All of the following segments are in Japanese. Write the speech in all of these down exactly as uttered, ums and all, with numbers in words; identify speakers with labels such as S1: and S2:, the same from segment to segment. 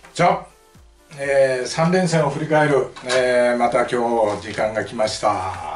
S1: じゃあ、えー、さん連戦を振り返る、えー、また今日時間が来ました。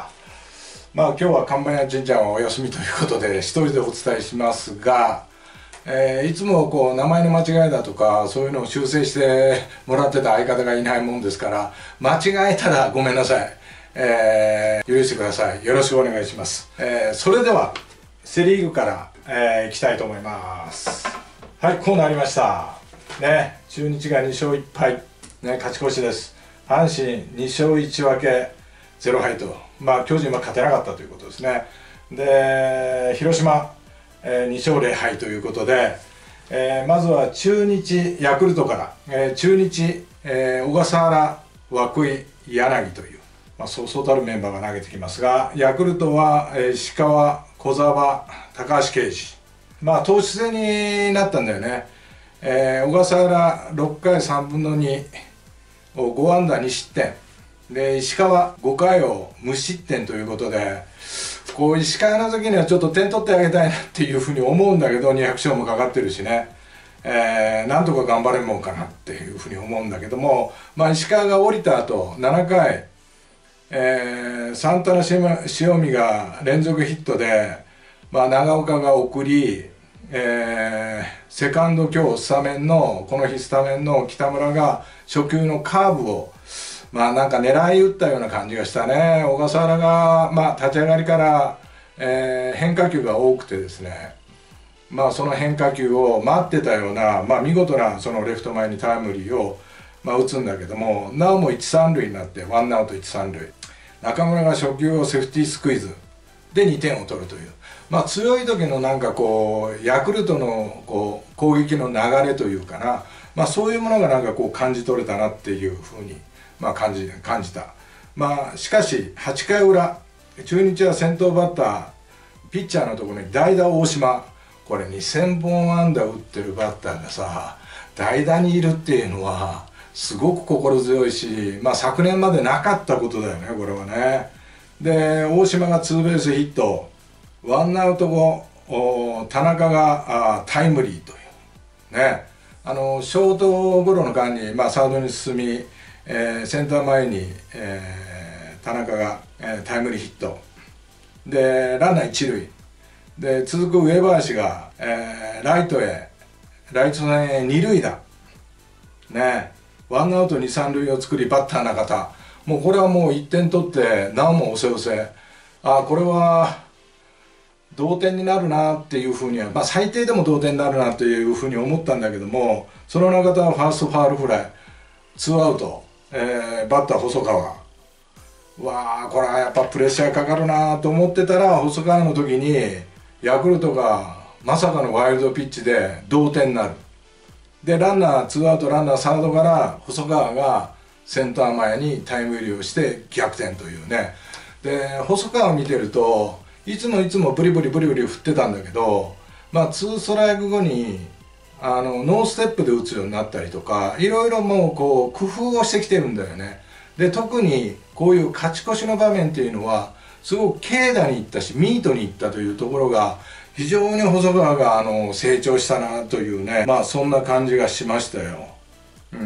S1: まあ今日は看板屋神ちゃんはお休みということで一人でお伝えしますが、えー、いつもこう名前の間違いだとかそういうのを修正してもらってた相方がいないもんですから、間違えたらごめんなさい、えー、許してください。よろしくお願いします。えー、それではセ・リーグから、えー、いきたいと思います。はい、こうなりましたね。中日がに勝いっぱい、ね、勝ち越しです。阪神に勝いち分けゼロ敗と、まあ巨人は勝てなかったということですね。で広島、えー、に勝ぜろ敗ということで、えー、まずは中日ヤクルトから、えー、中日、えー、小笠原、涌井、柳という、まあ、そうそうたるメンバーが投げてきますが、ヤクルトは、えー、石川、小澤、高橋奎二、まあ投手戦になったんだよね。えー、小笠原ろっかいさんぶんのにをご安打に失点で、石川ごかいを無失点ということで、こう石川の時にはちょっと点取ってあげたいなっていうふうに思うんだけど、にひゃく勝もかかってるしね、えー、なんとか頑張れるもんかなっていうふうに思うんだけども、まあ、石川が降りた後ななかい、えー、サンタナ塩見が連続ヒットで、まあ、長岡が送り、えー、セカンド今日スタメンのこの日スタメンの北村が初球のカーブをまあなんか狙い打ったような感じがしたね。小笠原が、まあ、立ち上がりから、えー、変化球が多くてですね、まあその変化球を待ってたような、まあ、見事なそのレフト前にタイムリーを、まあ、打つんだけども、なおもいち、さん塁になってワンアウトいち、さん塁、中村が初球をセーフティースクイズでにてんを取るという、まあ、強い時のなんかこうヤクルトのこう攻撃の流れというかな、まあ、そういうものがなんかこう感じ取れたなっていうふうに、まあ、感じ感じた。まあしかしはちかいうら、中日は先頭バッターピッチャーのところに代打大島、これにせんぼん安打打ってるバッターがさ代打にいるっていうのはすごく心強いし、まあ昨年までなかったことだよね、これはね。で大島がツーベースヒット、ワンアウト後田中があタイムリーというね、あのショートゴロの間に、まあ、サードに進み、えー、センター前に、えー、田中が、えー、タイムリーヒットでランナー一塁で、続く上林が、えー、ライトへライト線へ二塁打ね、ワンアウト二三塁を作りバッター中田、もうこれはもういってん取ってなおも押せ押せ、あこれは同点になるなっていうふうには、まあ、最低でも同点になるなというふうに思ったんだけども、その中田はファーストファウルフライ、ツーアウト、えー、バッター細川、わあこれはやっぱプレッシャーかかるなと思ってたら、細川の時にヤクルトがまさかのワイルドピッチで同点になる。でランナーツーアウトランナーサードから細川がセンター前にタイム入りをして逆転というね。で細川を見てるといつもいつもブリブリブリブリ振ってたんだけど、まあツーストライク後にあのノーステップで打つようになったりとか、いろいろもうこう工夫をしてきてるんだよね。で特にこういう勝ち越しの場面っていうのはすごく軽打にいったしミートにいったというところが非常に細川があの成長したなというね、まあそんな感じがしましたよ。うん、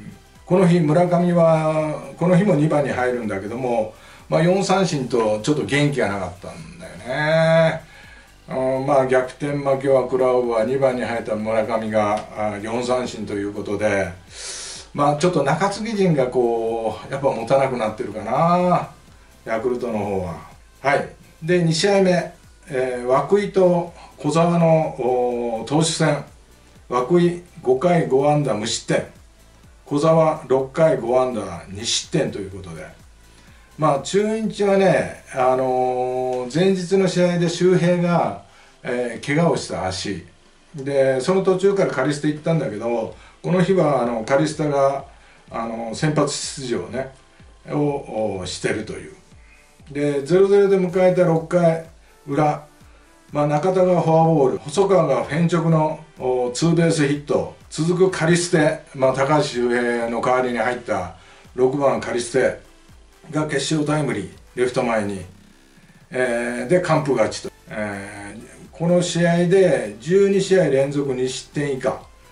S1: この日村上はこの日もにばんに入るんだけども、まあ、よんさんしんとちょっと元気がなかったんだよね。うん、まあ逆転負けは食らうわ、にばんに入った村上がよんさんしんということで、まあちょっと中継ぎ陣がこうやっぱ持たなくなってるかな、ヤクルトの方は。はい、でに試合目、えー、涌井と小澤の投手戦、涌井ごかいご安打無失点、小澤ろっかいご安打に失点ということで、まあ中日はね、あのー、前日の試合で周平が、えー、怪我をした足で、その途中からカリスタ行ったんだけど、この日はあのカリスタがあの先発出場ねをしてるという。でゼロゼロで迎えたろっかいうら、まあ、中田がフォアボール、細川がフェン直のツーベースヒット、続くカリステ、まあ、高橋周平の代わりに入ったろくばんカリステが決勝タイムリー、レフト前に、えー、で完封勝ちと、えー、この試合でじゅうにしあい連続に失点以下、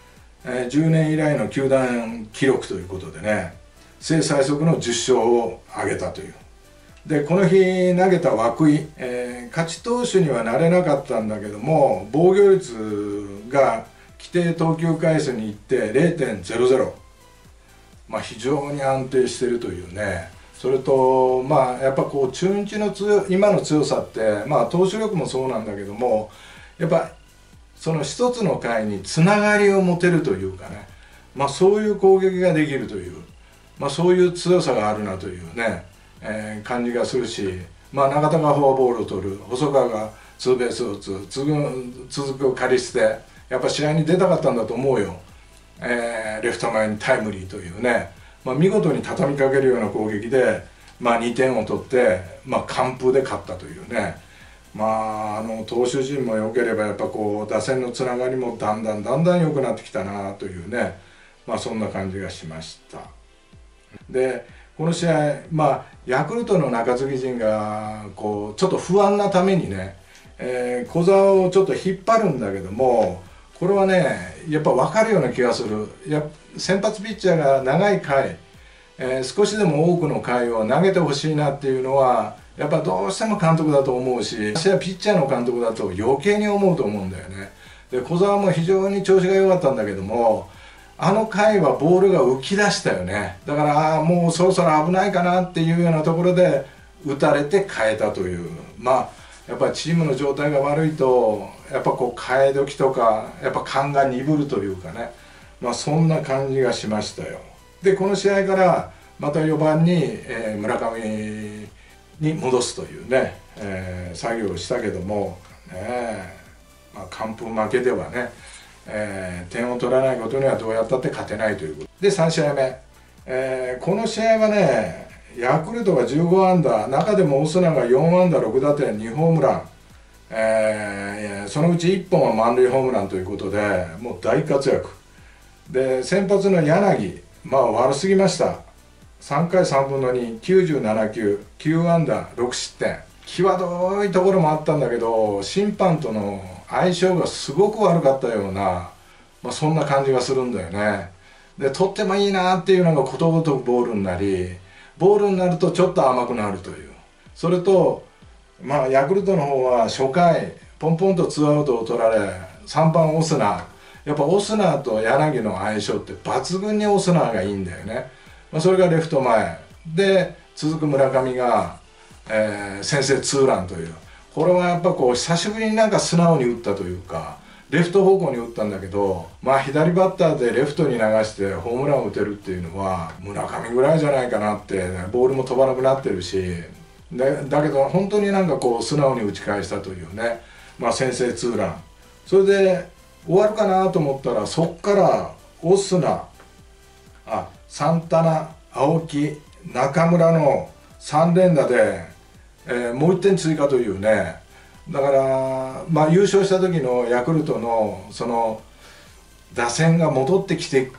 S1: えー、じゅうねん以来の球団記録ということでね、生最速のじゅっ勝を挙げたという。でこの日投げた涌井、えー、勝ち投手にはなれなかったんだけども、防御率が規定投球回数にいって ゼロてんゼロゼロ、まあ、非常に安定しているというね。それとまあやっぱこう中日の強今の強さって、まあ投手力もそうなんだけども、やっぱその一つの回につながりを持てるというかね、まあそういう攻撃ができるという、まあそういう強さがあるなというね、えー、感じがするし、まあ中田がフォアボールを取る、細川がツーベースを打つ、続く続くカリステ、やっぱ試合に出たかったんだと思うよ。えー、レフト前にタイムリーというね、まあ、見事に畳みかけるような攻撃で、まあ、にてんを取って、まあ、完封で勝ったというね。まあ、あの投手陣も良ければやっぱこう打線のつながりもだんだんだんだん良くなってきたなというね、まあ、そんな感じがしました。でこの試合、まあ、ヤクルトの中継ぎ陣がこうちょっと不安なためにね、えー、小澤をちょっと引っ張るんだけども、これはねやっぱ分かるような気がする。や先発ピッチャーが長い回、えー、少しでも多くの回を投げてほしいなっていうのはやっぱどうしても監督だと思うし、私はピッチャーの監督だと余計に思うと思うんだよね。で小澤も非常に調子が良かったんだけども、あの回はボールが浮き出したよね。だからあもうそろそろ危ないかなっていうようなところで打たれて変えたという、まあやっぱりチームの状態が悪いとやっぱこう替え時とかやっぱ勘が鈍るというかね、まあそんな感じがしましたよ。でこの試合からまたよばんに、えー、村上に戻すというね、えー、作業をしたけどもね、まあ、完封負けではね、えー、点を取らないことにはどうやったって勝てないということで、さん試合目、えー、この試合はねヤクルトがじゅうごアンダー、中でもオスナがよんアンダーろく打点にホームラン、えー、そのうちいっぽんは満塁ホームランということでもう大活躍で、先発の柳、まあ悪すぎました。さんかいさんぶんのに、きゅうじゅうなな球、きゅうアンダーろく失点、際どいところもあったんだけど審判との相性がすごく悪かったような、まあ、そんな感じがするんだよね。で取ってもいいなっていうのがことごとくボールになり、ボールになるとちょっと甘くなるという。それとまあヤクルトの方は初回ポンポンとツーアウトを取られ、さんばんオスナ、やっぱオスナと柳の相性って抜群にオスナがいいんだよね。まあ、それがレフト前で続く村上が、えー、先制ツーランという、これはやっぱこう久しぶりになんか素直に打ったというか、レフト方向に打ったんだけど、まあ左バッターでレフトに流してホームランを打てるっていうのは村上ぐらいじゃないかなって、ね、ボールも飛ばなくなってるし、でだけど本当になんかこう素直に打ち返したというね、まあ先制ツーラン、それで終わるかなと思ったら、そっからオスナ、あサンタナ、青木、中村のさん連打で、えー、もういってん追加というね。だからまあ優勝した時のヤクルトのその打線が戻ってきて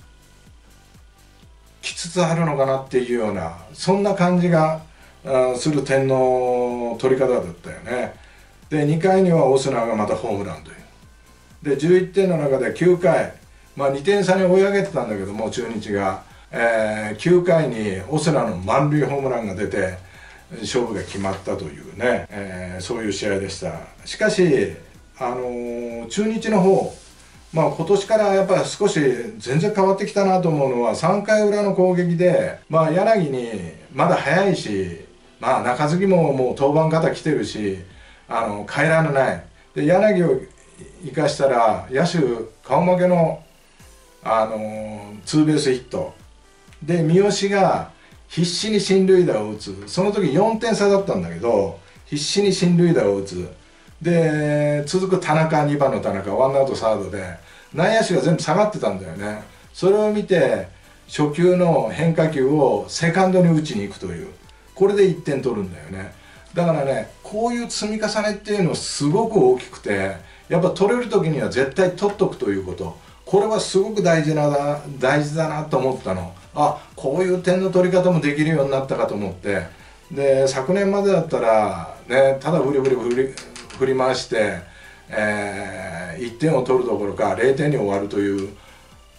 S1: きつつあるのかなっていうような、そんな感じがする点の取り方だったよね。でにかいにはオスナがまたホームランという。でじゅういってんの中できゅうかい、まあにてん差に追い上げてたんだけども中日が、えー、きゅうかいにオスナの満塁ホームランが出て勝負が決まったというね、えー、そういう試合でした。しかし、あのー、中日の方、まあ、今年からやっぱり少し全然変わってきたなと思うのはさんかい裏の攻撃で、まあ、柳にまだ早いし、まあ、中継ぎももう登板方来てるし、あの変えられないで、柳を生かしたら野手顔負けの、あのー、ツーベースヒットで三好が必死に進塁打を打つ。その時よんてん差だったんだけど必死に進塁打を打つ。で続く田中、にばんの田中、ワンアウトサードで内野手が全部下がってたんだよね。それを見て初球の変化球をセカンドに打ちに行くという、これでいってん取るんだよね。だからね、こういう積み重ねっていうのはすごく大きくて、やっぱ取れる時には絶対取っとくということ、これはすごく大事な大事だなと思ったの。あ、こういう点の取り方もできるようになったかと思って、で昨年までだったらね、ただフリフリ振り振り回して、えー、いってんを取るどころかれいてんに終わるという、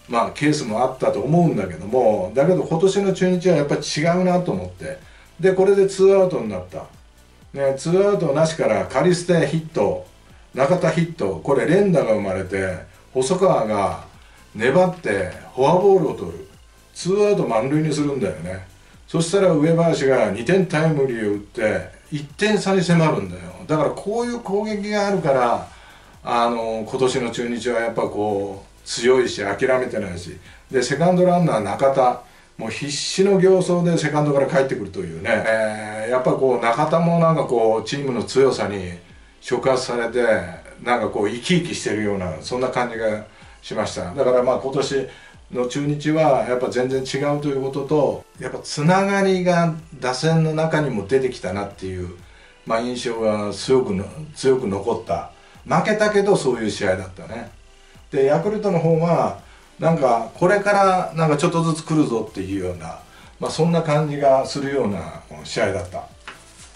S1: まあ、ケースもあったと思うんだけども、だけど今年の中日はやっぱり違うなと思って、でこれでツーアウトになった、ね、ツーアウトなしからカリステヒット、中田ヒット、これ連打が生まれて細川が粘ってフォアボールを取る、ツーアウト満塁にするんだよね。そしたら上林がにてんタイムリーを打っていってん差に迫るんだよ。だからこういう攻撃があるから、あの今年の中日はやっぱこう強いし諦めてないし、でセカンドランナー中田もう必死の形相でセカンドから帰ってくるというね、えー、やっぱこう中田もなんかこうチームの強さに触発されて、なんかこう生き生きしてるようなそんな感じがしました。だからまあ今年の中日はやっぱ全然違うということと、やっぱつながりが打線の中にも出てきたなっていう、まあ、印象が強くの強く残った、負けたけどそういう試合だったね。でヤクルトの方はなんかこれからなんかちょっとずつ来るぞっていうような、まあ、そんな感じがするような試合だった。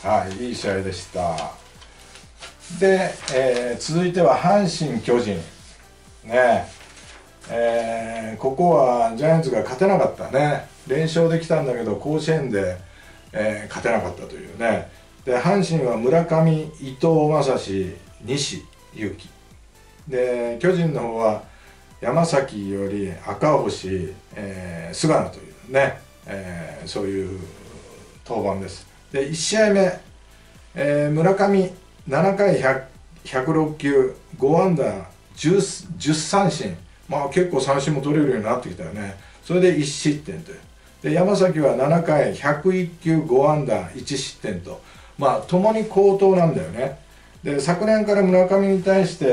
S1: はい、いい試合でした。で、えー、続いては阪神巨人ねえー、ここはジャイアンツが勝てなかったね。連勝できたんだけど甲子園で、えー、勝てなかったというね。で阪神は村上、伊藤将司、西勇輝で、巨人の方は山崎より赤星、えー、菅野というね、えー、そういう登板です。でいち試合目、えー、村上ななかいひゃくろっきゅう、ご安打 10, 10三振、まあ結構三振も取れるようになってきたよね。それでいち失点という。で山崎はななかいひゃくいっきゅう、ご安打いち失点と、まあ共に好投なんだよね。で昨年から村上に対して、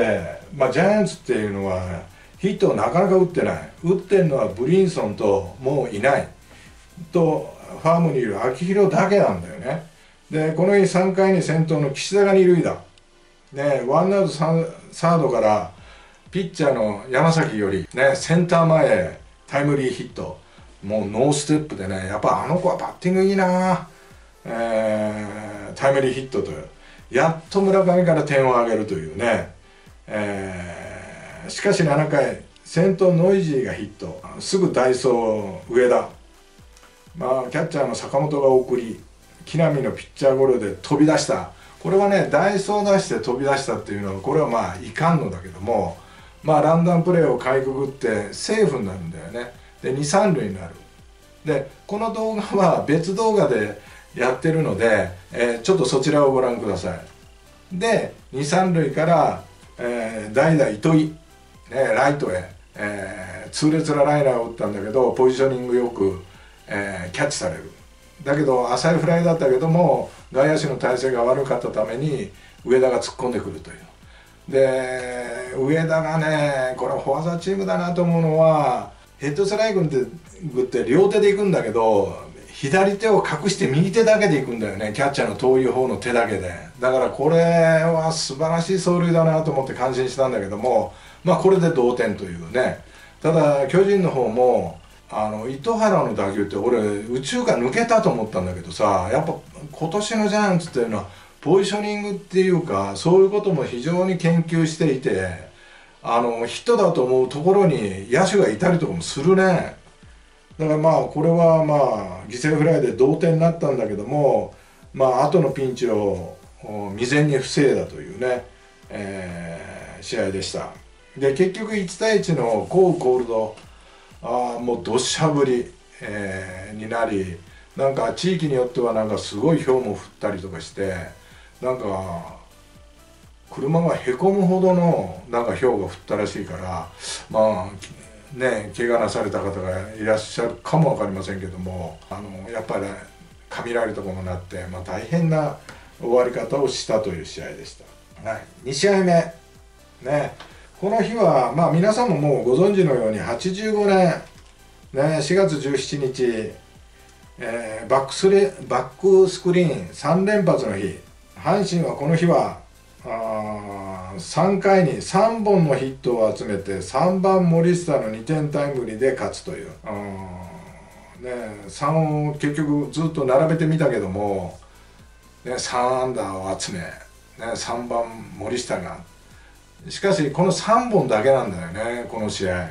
S1: まあ、ジャイアンツっていうのはヒットをなかなか打ってない、打ってるのはブリンソンともういないとファームにいる秋広だけなんだよね。でこの日さんかいに先頭の岸田が二塁打ね、ワンアウトサードからピッチャーの山崎より、ね、センター前へタイムリーヒット、もうノーステップでね、やっぱあの子はバッティングいいな、えー、タイムリーヒットという、やっと村上から点を挙げるというね、えー、しかしななかい先頭ノイジーがヒット、すぐ代走上田、まあ、キャッチャーの坂本が送り、木浪のピッチャーゴロで飛び出した。これはね、代走出して飛び出したっていうのはこれはまあいかんのだけども、まあランダムプレーをかいくぐってセーフになるんだよね。でに、さん塁になる。でこの動画は別動画でやってるので、えー、ちょっとそちらをご覧ください。でに、さん塁から、えー、代打糸井、ね、ライトへ、えー、痛烈なライナーを打ったんだけどポジショニングよく、えー、キャッチされる。だけど浅いフライだったけども外野手の体勢が悪かったために上田が突っ込んでくるという。で上田がね、これフォアザチームだなと思うのは、ヘッドストライクって両手で行くんだけど左手を隠して右手だけで行くんだよね、キャッチャーの遠い方の手だけで。だからこれは素晴らしい走塁だなと思って感心したんだけども、まあこれで同点というね。ただ巨人の方もあの糸原の打球って俺宇宙から抜けたと思ったんだけどさ、やっぱ今年のジャイアンツっていうのはポジショニングっていうかそういうことも非常に研究していて、あのヒットだと思うところに野手がいたりとかもするね。だからまあこれはまあ犠牲フライで同点になったんだけども、まあ後のピンチを未然に防いだというね、えー、試合でした。で結局いちたいいちのコーコールド、あもうどしゃ降り、えー、になり、なんか地域によってはなんかすごい氷も降ったりとかして、なんか車がへこむほどのなんか氷が降ったらしいから、まあね怪我なされた方がいらっしゃるかも分かりませんけども、あのやっぱり雷とかもなって、まあ、大変な終わり方をしたという試合でした。はい、に試合目ね、この日はまあ皆さんももうご存知のようにはちじゅうごねん、ね、しがつじゅうしちにち、えー、バックスレバックスクリーンさん連発の日、阪神はこの日はあさんかいにさんぼんのヒットを集めてさんばん森下のにてんタイムリーで勝つという、あ、ね、さんを結局ずっと並べてみたけども、ね、さんアンダーを集め、ね、さんばん森下が、しかしこのさんぼんだけなんだよねこの試合。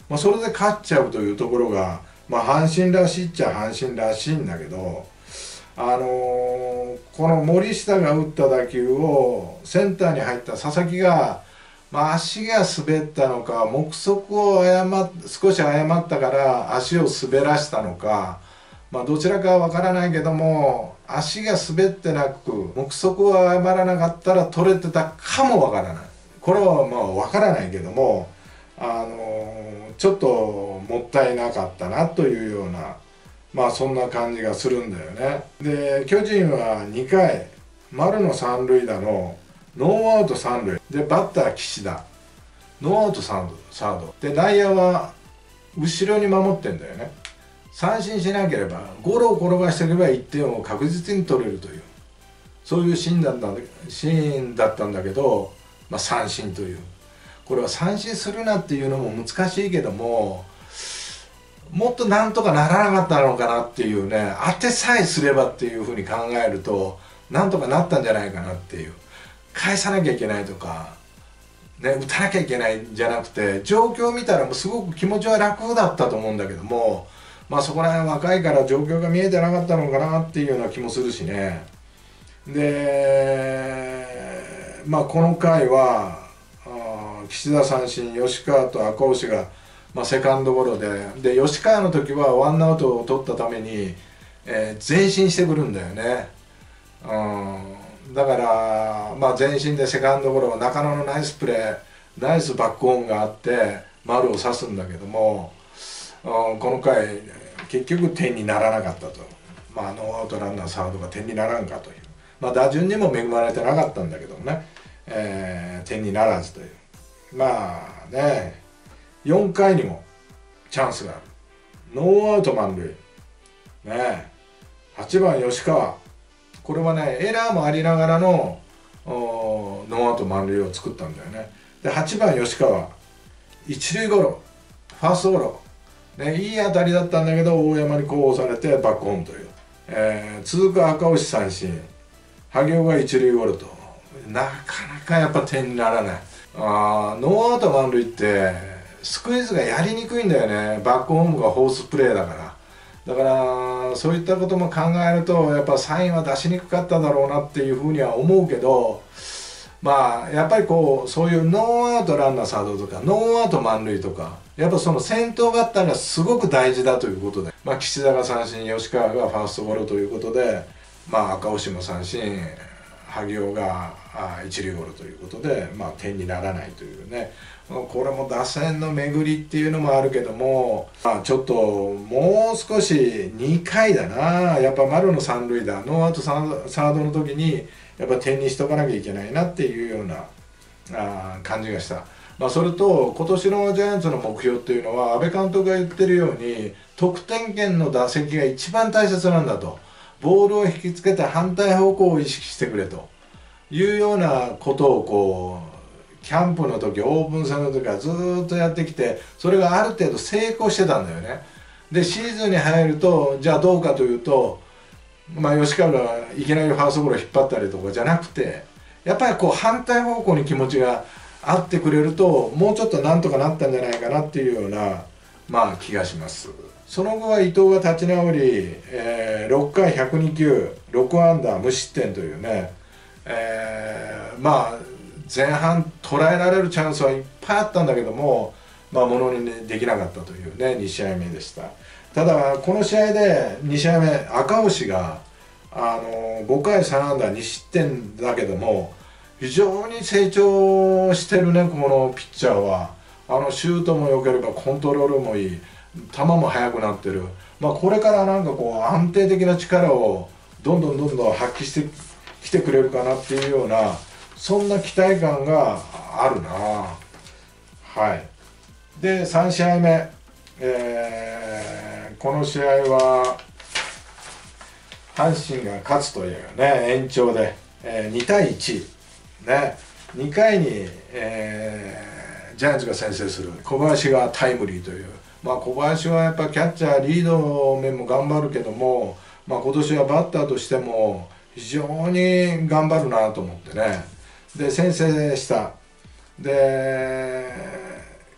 S1: まあ、それで勝っちゃうというところが、まあ、阪神らしいっちゃ阪神らしいんだけど、あのー、この森下が打った打球をセンターに入った佐々木が、まあ、足が滑ったのか、目測を誤っ少し誤ったから足を滑らしたのか、まあ、どちらかは分からないけども、足が滑ってなく目測を誤らなかったら取れてたかも分からない。これはまあ分からないけども、あのー、ちょっともったいなかったなというような、まあそんな感じがするんだよね。で巨人はにかい丸の三塁打のノーアウト三塁で、バッター岸田、ノーアウトサードサードで、内野は後ろに守ってんだよね。三振しなければゴロを転がしていけばいってんを確実に取れるという、そういうシーンだったんだシーンだったんだけど、まあ、三振という、これは三振するなっていうのも難しいけども、もっとなんとかならなかったのかなっていうね、当てさえすればっていうふうに考えるとなんとかなったんじゃないかなっていう、返さなきゃいけないとか、ね、打たなきゃいけないんじゃなくて、状況を見たらもうすごく気持ちは楽だったと思うんだけども、まあそこら辺若いから状況が見えてなかったのかなっていうような気もするしね。でまあこの回は岸田三振、吉川と赤星が、まあ、セカンドゴロで、で吉川の時はワンアウトを取ったために、えー、前進してくるんだよね。うん、だから、まあ、前進でセカンドゴロ、中野のナイスプレー、ナイスバックオンがあって丸を刺すんだけども、うん、この回結局点にならなかったと。まあ、ノーアウトランナーサードが点にならんかという、まあ、打順にも恵まれてなかったんだけどね、えー、点にならずという。まあね、よんかいにもチャンスがある、ノーアウト満塁ね、はちばん吉川、これはねエラーもありながらのノーアウト満塁を作ったんだよね。ではちばん吉川、一塁ゴロ、ファーストゴロ、ね、いい当たりだったんだけど大山にこう押されてバックホームという、えー、続く赤星三振、萩尾が一塁ゴロと、なかなかやっぱ点にならない。あノーアウト満塁ってスクイズがやりにくいんだよね。バックホームがフォースプレーだから。だからそういったことも考えるとやっぱサインは出しにくかっただろうなっていうふうには思うけど、まあやっぱりこうそういうノーアウトランナーサードとかノーアウト満塁とか、やっぱその先頭バッターがすごく大事だということで、まあ、岸田が三振、吉川がファーストゴロということで、まあ、赤星も三振、萩尾が一塁ゴロということで、まあ、点にならないというね、これも打線の巡りっていうのもあるけども、まあ、ちょっともう少しにかいだな、やっぱ丸の三塁打、ノーアウトサードの時にやっぱ点にしとかなきゃいけないなっていうようなあ感じがした。まあ、それと今年のジャイアンツの目標っていうのは阿部監督が言ってるように得点圏の打席が一番大切なんだと、ボールを引きつけて反対方向を意識してくれというようなことをこうキャンプの時、オープン戦の時はずっとやってきて、それがある程度成功してたんだよね。でシーズンに入るとじゃあどうかというと、まあ、吉川がいきなりファーストゴロ引っ張ったりとかじゃなくて、やっぱりこう反対方向に気持ちがあってくれるともうちょっとなんとかなったんじゃないかなっていうような、まあ、気がします。その後は伊藤が立ち直り、えー、ろっかいひゃくにきゅう、ろくアンダー無失点というね、えー、まあ前半捉えられるチャンスはいっぱいあったんだけども、まあ、ものにできなかったというねに試合目でした。ただこの試合でに試合目、赤星があのごかいさんアンダーに失点だけども非常に成長してるね、このピッチャーは。あのシュートも良ければコントロールもいい、球も速くなってる、まあ、これからなんかこう安定的な力をどんどんどんどん発揮してきてくれるかなっていうような、そんな期待感があるな。はい。でさん試合目、えー、この試合は阪神が勝つというね、延長で、えー、にたいいちね、にかいに、えージャイアンツが先制する、小林がタイムリーという、まあ、小林はやっぱキャッチャーリード面も頑張るけども、まあ、今年はバッターとしても非常に頑張るなと思ってね、で先制した。で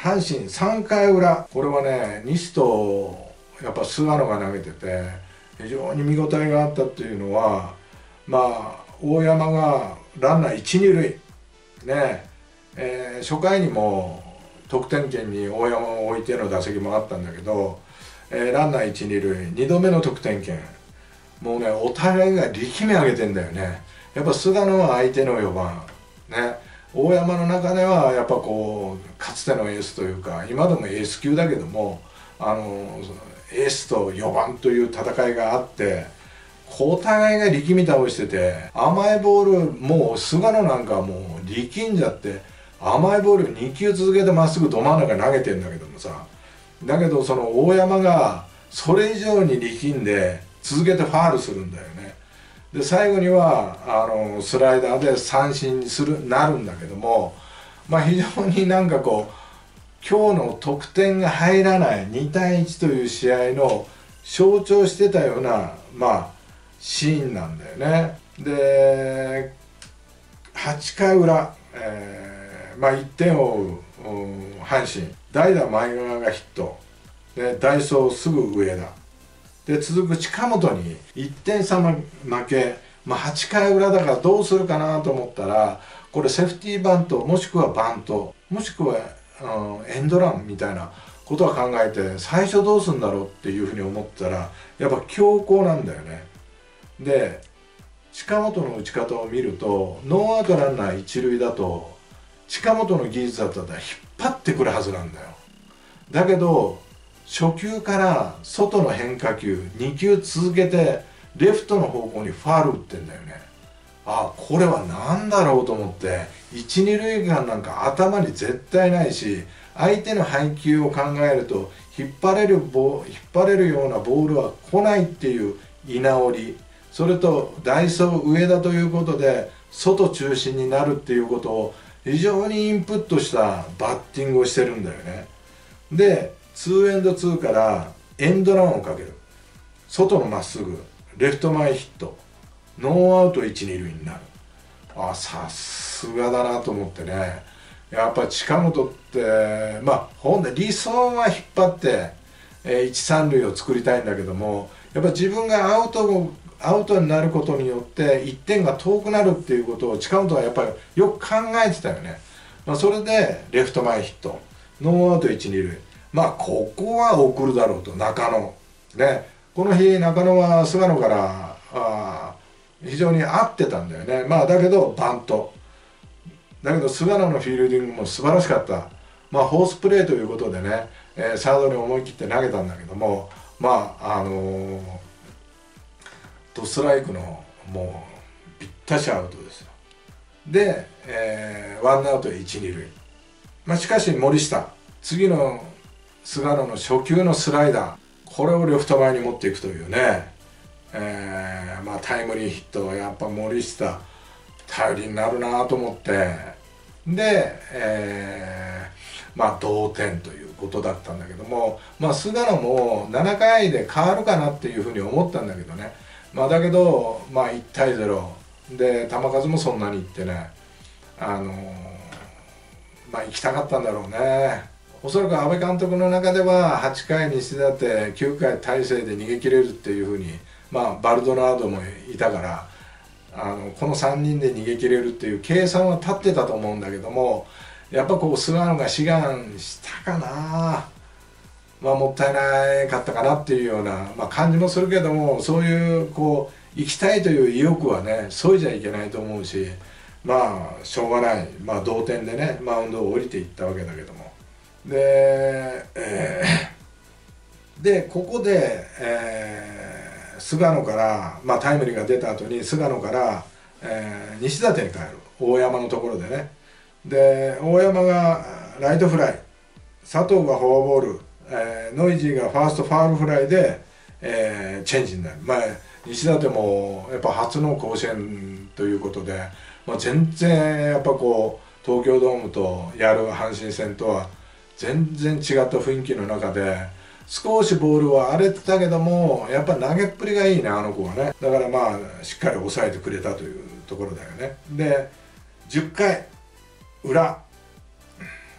S1: 阪神さんかいうら、これはね西とやっぱ菅野が投げてて非常に見応えがあったっていうのは、まあ大山がランナーいち、に塁ね、えー、初回にも得点圏に大山を置いての打席もあったんだけど、えー、ランナーいち、に塁、にどめの得点圏、もうねお互いが力み上げてんだよね。やっぱ菅野は相手のよばんね、大山の中ではやっぱこうかつてのエースというか、今でもエース級だけども、あのエースとよばんという戦いがあって、お互いが力み倒してて、甘いボール、もう菅野なんかもう力んじゃって甘いボールにきゅう続けてまっすぐど真ん中投げてんだけどもさ、だけどその大山がそれ以上に力んで続けてファールするんだよね。で最後にはあのスライダーで三振にするなるんだけども、まあ非常になんかこう今日の得点が入らないにたいいちという試合の象徴してたようなまあシーンなんだよね。ではちかいうら、えー、まあいってんを追う阪神、代打前川がヒットで代走すぐ上田で、続く近本にいってん差負け、まあ、はちかいうらだからどうするかなと思ったら、これセーフティーバントもしくはバントもしくは、うん、エンドランみたいなことは考えて、最初どうするんだろうっていうふうに思ったらやっぱ強攻なんだよね。で近本の打ち方を見るとノーアウトランナーいち塁だと近本の技術だったら引っ張ってくるはずなんだよ。だけど初球から外の変化球にきゅう続けてレフトの方向にファウル打ってんだよね。あ、これは何だろうと思って、いち、に塁間なんか頭に絶対ないし、相手の配球を考えると引っ張れるボ引っ張れるようなボールは来ないっていう居直り、それと代走上田ということで外中心になるっていうことを非常にインプットしたバッティングをしてるんだよね。でにエンドツーからエンドランをかける、外のまっすぐレフト前ヒット、ノーアウトいち、に塁になる。あ、さすがだなと思ってね。やっぱ近本ってまあほんで理想は引っ張って、えー、いち、さん塁を作りたいんだけども、やっぱ自分がアウトアウトになることによっていってんが遠くなるっていうことを近本はやっぱりよく考えてたよね。まあ、それでレフト前ヒット、ノーアウトいち、に塁、まあここは送るだろうと。中野ね、この日中野は菅野からあ非常に合ってたんだよね。まあだけどバントだけど菅野のフィールディングも素晴らしかった。まあホースプレーということでね、えー、サードに思い切って投げたんだけども、まああのー、ドストライクのもうぴったしアウトですよ。で、えー、ワンアウトいち、に塁、まあ、しかし森下、次の菅野の初球のスライダー、これをレフト前に持っていくというね、えーまあ、タイムリーヒットはやっぱ森下頼りになるなと思って、で、えー、まあ同点ということだったんだけども、まあ菅野もななかいで変わるかなっていうふうに思ったんだけどね、まあだけどまあいちたいゼロで球数もそんなにいってね、あのー、まあ行きたかったんだろうね。おそらく阿部監督の中でははちかい西舘きゅうかい大勢で逃げ切れるっていうふうに、まあバルドナードもいたから、あのこのさんにんで逃げ切れるっていう計算は立ってたと思うんだけども、やっぱこう菅野が志願したかな、まあもったいないかったかなっていうような、まあ、感じもするけども、そういうこう行きたいという意欲はねそいじゃいけないと思うし、まあしょうがない、まあ同点でねマウンドを降りていったわけだけども、で、えー、でここで、えー、菅野から、まあ、タイムリーが出た後に菅野から、えー、西舘に変える、大山のところでね。で大山がライトフライ、佐藤がフォアボール、えー、ノイジーがファーストファウルフライで、えー、チェンジになる。まあ西舘もやっぱ初の甲子園ということで、まあ、全然やっぱこう東京ドームとやる阪神戦とは全然違った雰囲気の中で、少しボールは荒れてたけどもやっぱ投げっぷりがいいね、あの子はね。だからまあしっかり抑えてくれたというところだよね。でじゅっかいうら、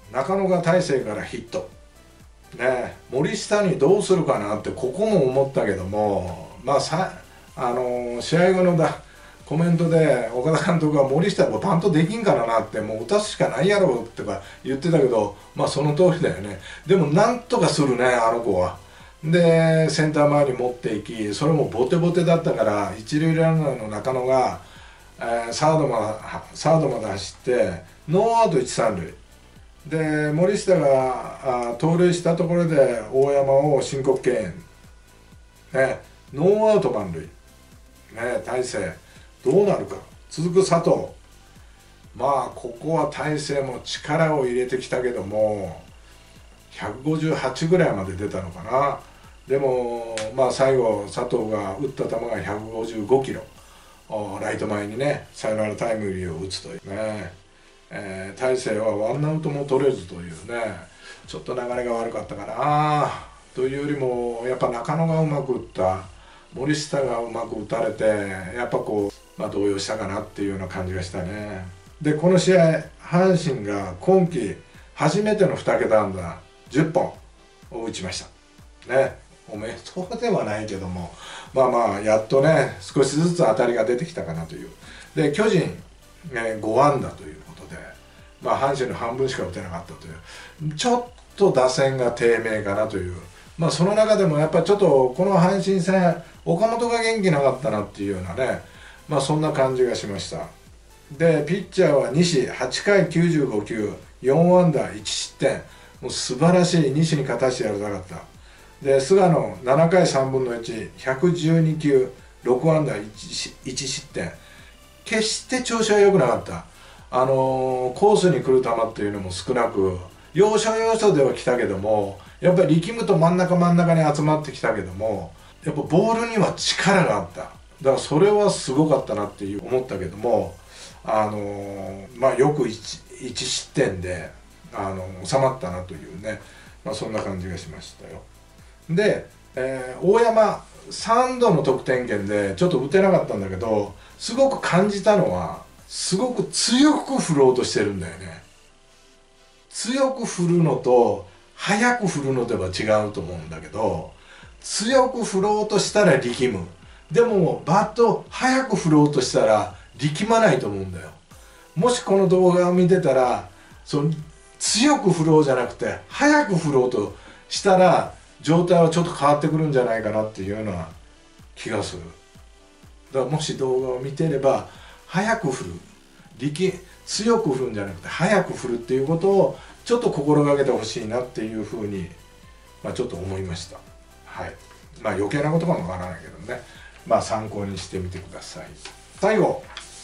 S1: 中野が大勢からヒット、ね、森下にどうするかなってここも思ったけども、まあさあの試合後のだコメントで岡田監督は森下もバントできんからなって、もう打たすしかないやろとか言ってたけど、まあその通りだよね。でもなんとかするね、あの子は。でセンター前に持っていき、それもボテボテだったから一塁ランナーの中野が、えー、サードまでサードまで走ってノーアウト一三塁で、森下があ盗塁したところで大山を申告敬遠、ね、ノーアウト満塁、ね、大勢どうなるか。続く佐藤、まあここは大勢も力を入れてきたけどもひゃくごじゅうはちぐらいまで出たのかな。でもまあ最後佐藤が打った球がひゃくごじゅうごキロ、ライト前にねサヨナラタイムリーを打つというね、えー、大勢はワンアウトも取れずというね、ちょっと流れが悪かったかなというよりも、やっぱ中野がうまく打った、森下がうまく打たれて、やっぱこう、まあ、動揺したかなっていうような感じがしたね。でこの試合阪神が今季初めてのにけた安打じゅっぽんを打ちましたね。おめでとうではないけども、まあまあやっとね少しずつ当たりが出てきたかなという。で巨人、ね、ご安打ということで、まあ阪神の半分しか打てなかったという、ちょっと打線が低迷かなという。まあその中でもやっぱちょっとこの阪神戦岡本が元気なかったなっていうようなね、まあそんな感じがしました。でピッチャーは西はちかいきゅうじゅうごきゅうよんあんだいちしってん、もう素晴らしい。西に勝たしてやりたかった。で菅野ななかいさんぶんのいち、ひゃくじゅうにきゅうろくあんだいちしってん、決して調子は良くなかった。あのー、コースに来る球っていうのも少なく、要所要所では来たけども、やっぱり力むと真ん中真ん中に集まってきたけども、やっぱボールには力があった。だからそれはすごかったなっていう思ったけども、あのー、まあよく 1, いち失点で、あのー、収まったなというね、まあ、そんな感じがしましたよ。で、えー、大山さんどの得点圏でちょっと打てなかったんだけど、すごく感じたのはすごく強く振ろうとしてるんだよね。強く振るのと速く振るのでは違うと思うんだけど、強く振ろうとしたら力む。でもバット速く振ろうとしたら力まないと思うんだよ。もしこの動画を見てたら、その強く振ろうじゃなくて速く振ろうとしたら状態はちょっと変わってくるんじゃないかなっていうような気がする。だからもし動画を見てれば、速く振る、力強く振るんじゃなくて速く振るっていうことをちょっと心がけてほしいなっていうふうに、まあ、ちょっと思いました。はい。まあ余計なことかもわからないけどね、まあ参考にしてみてください。最後、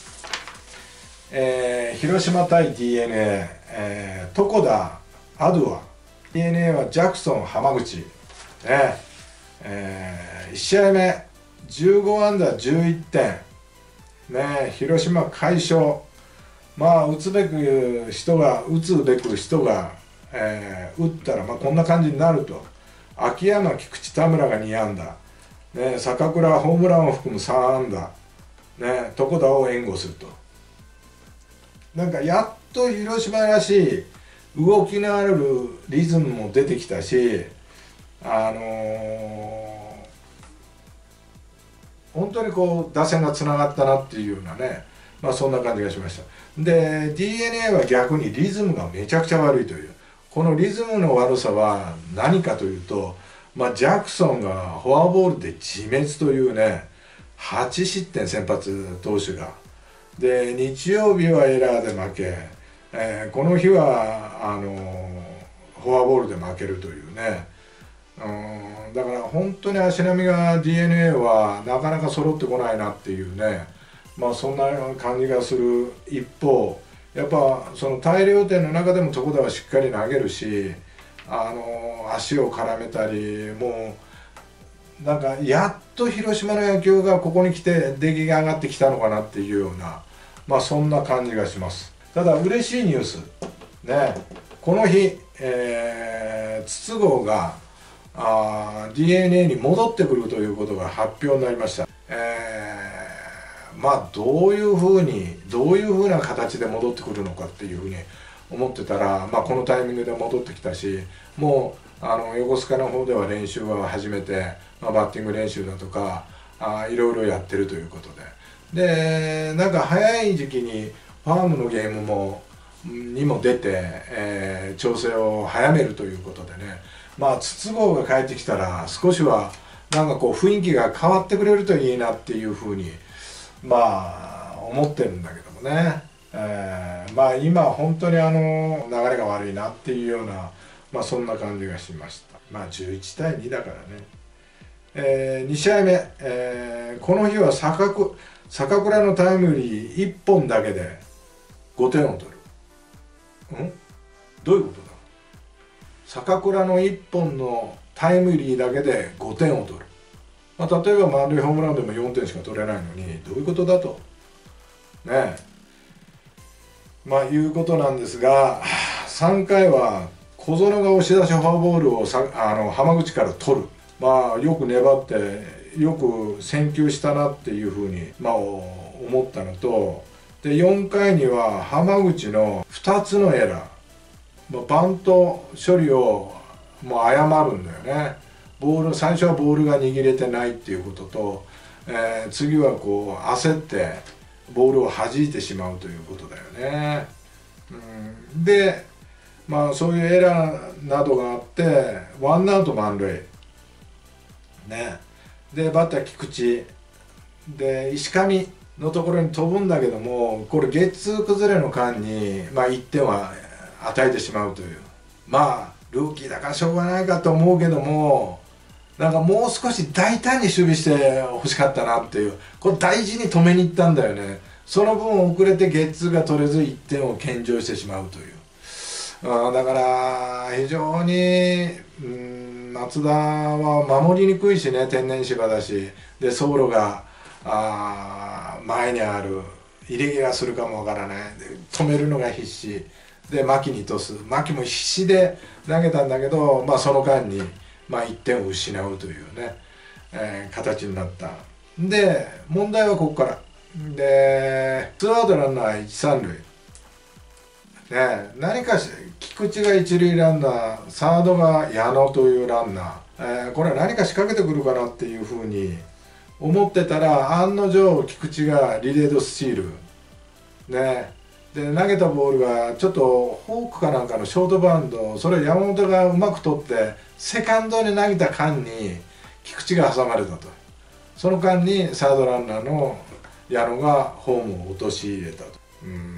S1: えー、広島対 ディーエヌエー、えー、床田、アドゥア、ディーエヌエー はジャクソン、浜口、ねえー、いち試合目じゅうごあんだじゅういってん、ね、広島快勝。まあ打つべく人が打つべく人が、えー、打ったらまあこんな感じになると。秋山、菊池、田村がにあんだ、ね、坂倉はホームランを含むさんあんだ、ね、床田を援護すると。なんかやっと広島らしい動きのあるリズムも出てきたし、あのー、本当にこう打線がつながったなっていうようなね、まあそんな感じがしました。で ディーエヌエー は逆にリズムがめちゃくちゃ悪いという。このリズムの悪さは何かというと、まあ、ジャクソンがフォアボールで自滅というね、はちしってん、先発投手が。で日曜日はエラーで負け、えー、この日はあのー、フォアボールで負けるというね。うんだから本当に足並みが ディーエヌエー はなかなか揃ってこないなっていうね、まあそんな感じがする一方、やっぱその大量点の中でも床田はしっかり投げるし、あの足を絡めたり、もうなんかやっと広島の野球がここに来て出来が上がってきたのかなっていうような、まあそんな感じがします。ただ嬉しいニュースね、この日、えー、筒香があ ディーエヌエー に戻ってくるということが発表になりました。えー、まあどういうふうにどういうふうな形で戻ってくるのかっていうふうに思ってたら、まあ、このタイミングで戻ってきたし、もうあの横須賀の方では練習は始めて、まあ、バッティング練習だとかあいろいろやってるということで、でなんか早い時期にファームのゲームもにも出て、えー、調整を早めるということでね、まあ筒香が帰ってきたら少しはなんかこう雰囲気が変わってくれるといいなっていうふうにまあ思ってるんだけどもね、えー、まあ今本当にあの流れが悪いなっていうような、まあそんな感じがしました。まあじゅういちたいにだからね、えー、に試合目、えー、この日は坂倉坂倉のタイムリーいっぽんだけでごてんを取る。んどういうことだ。坂倉のいっぽんのタイムリーだけでごてんを取る、まあ、例えば満塁ホームランでもよんてんしか取れないのにどういうことだとねえまあいうことなんですが、さんかいは小園が押し出しフォアボールをさあの浜口から取る、まあよく粘ってよく選球したなっていうふうに、まあ、思ったのと、でよんかいには浜口のふたつのエラー、バント処理をもう誤るんだよね。ボール最初はボールが握れてないっていうことと、えー、次はこう焦ってボールを弾いてしまうということだよね。うん、でまあそういうエラーなどがあってワンアウト満塁ね。でバッター菊池で石上のところに飛ぶんだけども、これゲッツー崩れの間に、まあ、いってんは与えてしまうという、まあルーキーだからしょうがないかと思うけども、なんかもう少し大胆に守備してほしかったなっていう、これ大事に止めに行ったんだよね。その分遅れてゲッツーが取れずいってんを献上してしまうという、あだから非常に、うん、松田は守りにくいしね、天然芝だし、で走路があ前にある、入れ毛がするかもわからない、で止めるのが必死で牧にトス、牧も必死で投げたんだけど、まあ、その間に、まあ、いってんを失うというね、えー、形になった。で問題はここからでツーアウトランナーいち、さん塁、ね、何かし菊池が一塁ランナー、サードが矢野というランナー、えー、これは何か仕掛けてくるかなっていうふうに思ってたら、案の定菊池がリレードスチールね。で投げたボールがちょっとフォークかなんかのショートバウンド、それを山本がうまく取ってセカンドに投げた間に菊池が挟まれたと。その間にサードランナーの矢野がホームを陥れたと。うーん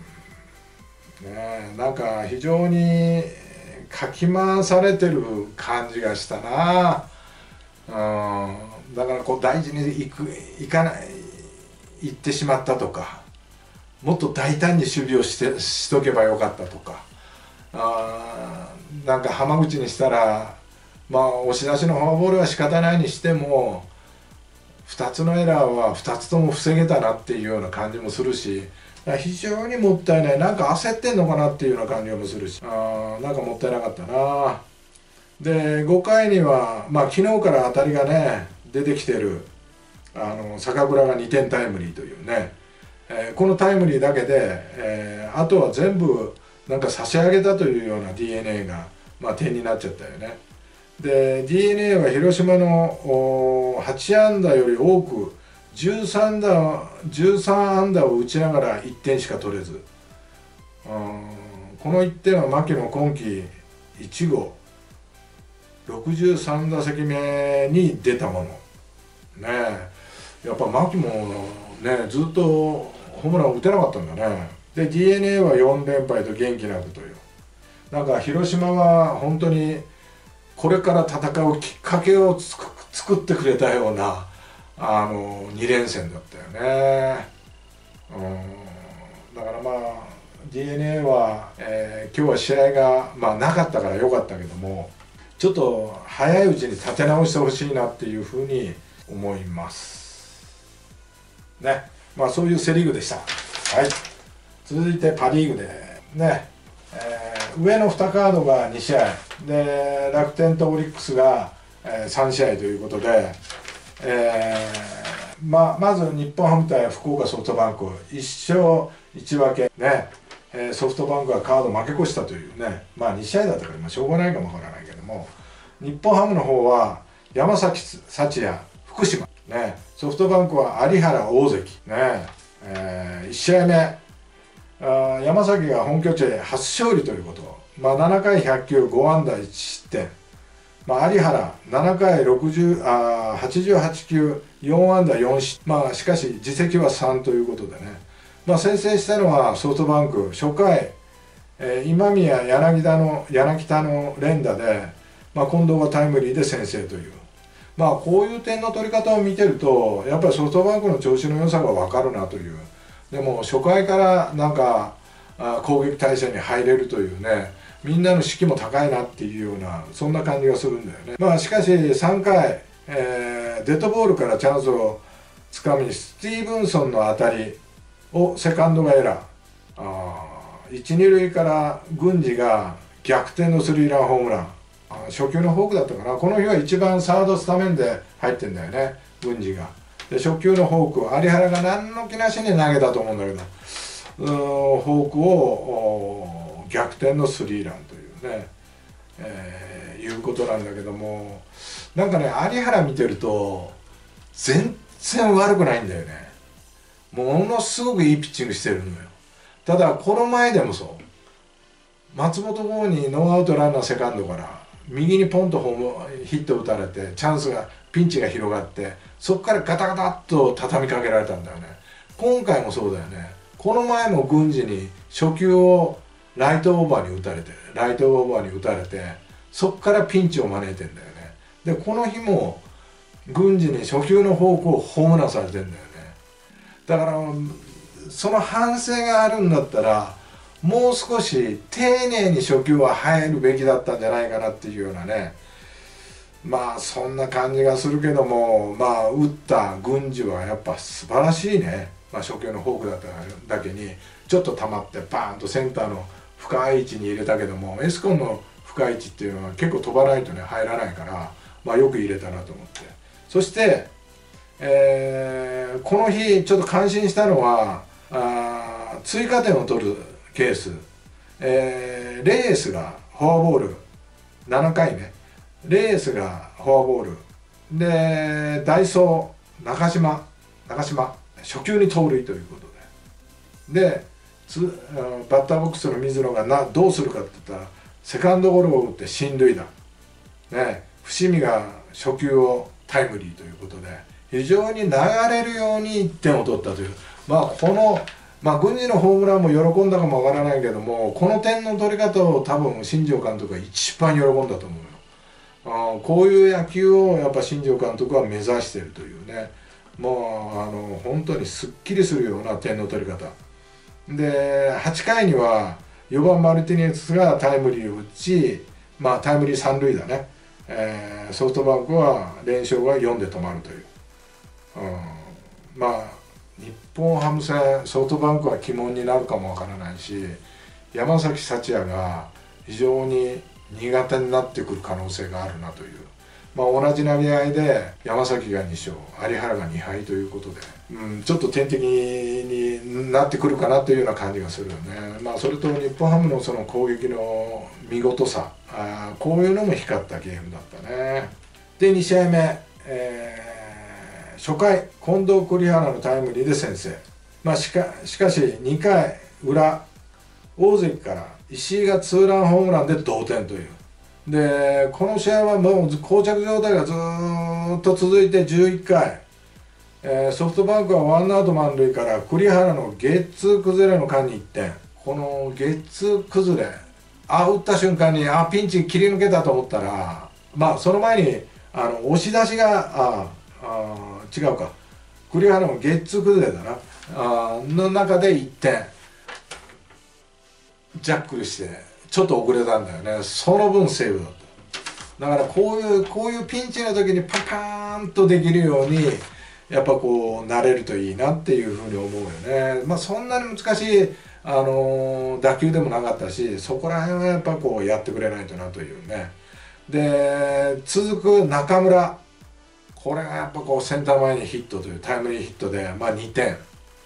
S1: ねえ、なんか非常にかき回されてる感じがしたな。うんだからこう大事にいくいかない行ってしまったとか、もっと大胆に守備をしてしとけばよかったとか、あなんか浜口にしたら、まあ押し出しのフォアボールは仕方ないにしてもふたつのエラーはふたつとも防げたなっていうような感じもするし、非常にもったいない、なんか焦ってんのかなっていうような感じもするし、あなんかもったいなかったな。でごかいには、まあ、昨日から当たりがね出てきてるあの坂倉がにてんタイムリーというね、えー、このタイムリーだけで、えー、あとは全部なんか差し上げたというような ディーエヌエー が、まあ、点になっちゃったよね。で ディーエヌエー は広島のはちあんだより多くじゅうさんだじゅうさんあんだを打ちながらいってんしか取れず、うんこのいってんは牧の今季いちごうろくじゅうさんだせきめに出たものね。えやっぱ牧もねずっとホームラン打てなかったんだね。で ディーエヌエー はよんれんぱいと元気なくという、なんか広島は本当にこれから戦うきっかけをつく作ってくれたようなあのにれんせんだったよね。うんだからまあ ディーエヌエー は、えー、今日は試合が、まあ、なかったから良かったけども、ちょっと早いうちに立て直してほしいなっていうふうに思いますね。まあそういうセ・リーグでした。はい、続いてパ・リーグでね、えー、上のにカードがにしあいで、楽天とオリックスが、えー、さんしあいということで、えーまあ、まず日本ハム対福岡ソフトバンクいっしょういちわけね、 えー、ソフトバンクはカード負け越したというね、まあに試合だったから、まあ、しょうがないかもわからないけども、日本ハムの方は山崎福也、福島、ね、ソフトバンクは有原、大関、ねえー、いち試合目あ、山崎が本拠地で初勝利ということ、まあ、ななかいひゃくきゅう、ご安打いち失点、まあ、有原ななかいろくじゅうあはちじゅうはち球よん安打よん失点、まあ、しかし自責はさんということでね、まあ、先制したのはソフトバンク初回、えー、今宮柳田の柳田の連打で、まあ、近藤がタイムリーで先制という、まあ、こういう点の取り方を見てるとやっぱりソフトバンクの調子の良さが分かるなという。でも初回からなんかあ攻撃態勢に入れるというね、みんなの士気も高いなっていうようなそんな感じがするんだよね。まあしかしさんかい、えー、デッドボールからチャンスをつかみスティーブンソンの当たりをセカンドがエラー、あいち、に塁から郡司が逆転のスリーランホームラン、あ初球のフォークだったかな、この日は一番サードスタメンで入ってんだよね、郡司が。で初球のフォークを有原が何の気なしに投げたと思うんだけど、うーんフォークを逆転のスリーランというね、えー、いうことなんだけども、なんかね有原見てると全然悪くないんだよね。ものすごくいいピッチングしてるのよ。ただこの前でもそう、松本剛にノーアウトランナーセカンドから右にポンとホームヒット打たれてチャンスがピンチが広がって、そこからガタガタっと畳みかけられたんだよね。今回もそうだよね。この前も郡司に初球をライトオーバーに打たれてライトオーバーに打たれて、そこからピンチを招いてんだよね。でこの日も郡司に初球のフォークをホームランされてんだよね。だからその反省があるんだったらもう少し丁寧に初球は入るべきだったんじゃないかなっていうようなね、まあそんな感じがするけども、まあ打った郡司はやっぱ素晴らしいね。まあ、初球のフォークだっただけにちょっと溜まってバーンとセンターの深い位置に入れたけども、エスコンの深い位置っていうのは結構飛ばないとね入らないから、まあ、よく入れたなと思って。そして、えー、この日ちょっと感心したのはあ追加点を取るケース、えー、レイエスがフォアボールななかいね、レイエスがフォアボールでダイソー中島中島初球に盗塁ということで、でつバッターボックスの水野がなどうするかって言ったらセカンドゴロを打って進塁打、ね、伏見が初球をタイムリーということで非常に流れるようにいってんを取ったという、まあこのまあ郡司のホームランも喜んだかもわからないけども、この点の取り方を多分新庄監督が一番喜んだと思うよ。あこういう野球をやっぱ新庄監督は目指しているというね、もうあの本当にすっきりするような点の取り方で、はちかいにはよばんマルティネスがタイムリーを打ち、まあタイムリー三塁打ね、えー、ソフトバンクは連勝がよんで止まるという、うん、まあ日本ハム戦ソフトバンクは鬼門になるかもわからないし、山崎福也が非常に苦手になってくる可能性があるなという。まあ、同じ投げ合いで山崎がに勝有原がに敗ということで、うん、ちょっと天敵になってくるかなというような感じがするよね。まあ、それと日本ハムのその攻撃の見事さ、あこういうのも光ったゲームだったね。でに試合目、えー、初回近藤栗原のタイムリーで先制、まあ、しかしかしにかい裏大関から石井がツーランホームランで同点という。でこの試合はもう膠着状態がずっと続いてじゅういっかい、えー、ソフトバンクはワンアウト満塁から栗原のゲッツー崩れの間にいってん、このゲッツー崩れ、あ打った瞬間にあピンチ切り抜けたと思ったら、まあその前にあの押し出しがああ違うか栗原のゲッツー崩れだなあの中でいってんジャックルしてちょっと遅れたんだよね。その分セーブだった。だからこういうこういうピンチの時にパカーンとできるようにやっぱこうなれるといいなっていうふうに思うよね。まあそんなに難しいあのー、打球でもなかったし、そこら辺はやっぱこうやってくれないとなというね。で続く中村、これがやっぱこうセンター前にヒットというタイムリーヒットでまあにてん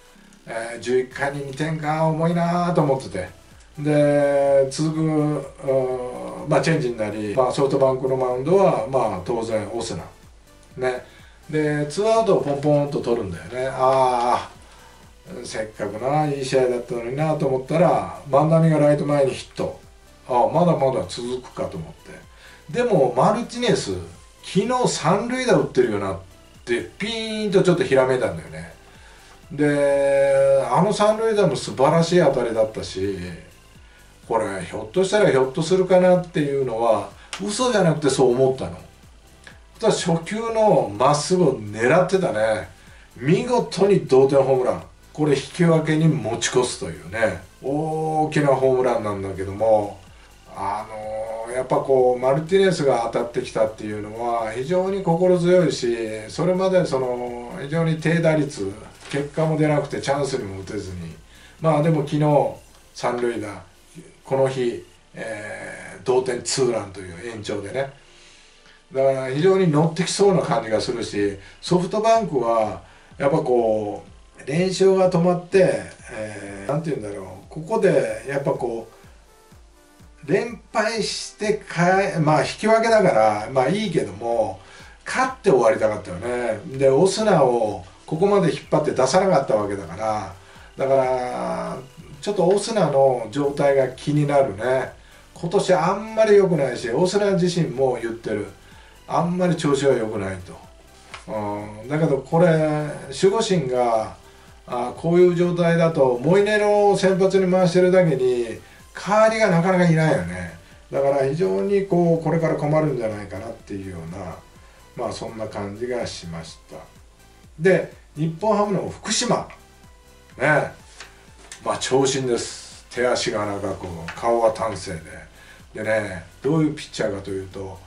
S1: えー、じゅういっかいににてんか重いなと思ってて、で続く、まあ、チェンジになり、まあ、ソフトバンクのマウンドは、まあ、当然オスナね、でツーアウトをポンポンと取るんだよね。ああせっかくないい試合だったのになと思ったら万波がライト前にヒット。ああまだまだ続くかと思って、でもマルティネス昨日三塁打打ってるよなってピーンとちょっとひらめいたんだよね。であの三塁打も素晴らしい当たりだったし、これひょっとしたらひょっとするかなっていうのは嘘じゃなくてそう思ったの。初球のまっすぐを狙ってたね。見事に同点ホームラン、これ引き分けに持ち越すというね大きなホームランなんだけども、あのー、やっぱこうマルティネスが当たってきたっていうのは非常に心強いし、それまでその非常に低打率、結果も出なくてチャンスにも打てずに、まあでも昨日三塁打、この日、えー、同点ツーランという延長でね、だから非常に乗ってきそうな感じがするし、ソフトバンクはやっぱこう連勝が止まって、えー、なんて言うんだろう、ここでやっぱこう連敗してかえ、まあ引き分けだからまあいいけども勝って終わりたかったよね。でオスナをここまで引っ張って出さなかったわけだから、だからちょっとオスナの状態が気になるね。今年あんまり良くないし、オスナ自身も言ってる、あんまり調子は良くないと。うん、だけどこれ守護神があこういう状態だとモイネロを先発に回してるだけに代わりがなかなかいないよね。だから非常にこうこれから困るんじゃないかなっていうような、まあそんな感じがしました。で日本ハムの福島ね、まあ長身です。手足が長く顔は端正で、でねどういうピッチャーかというと、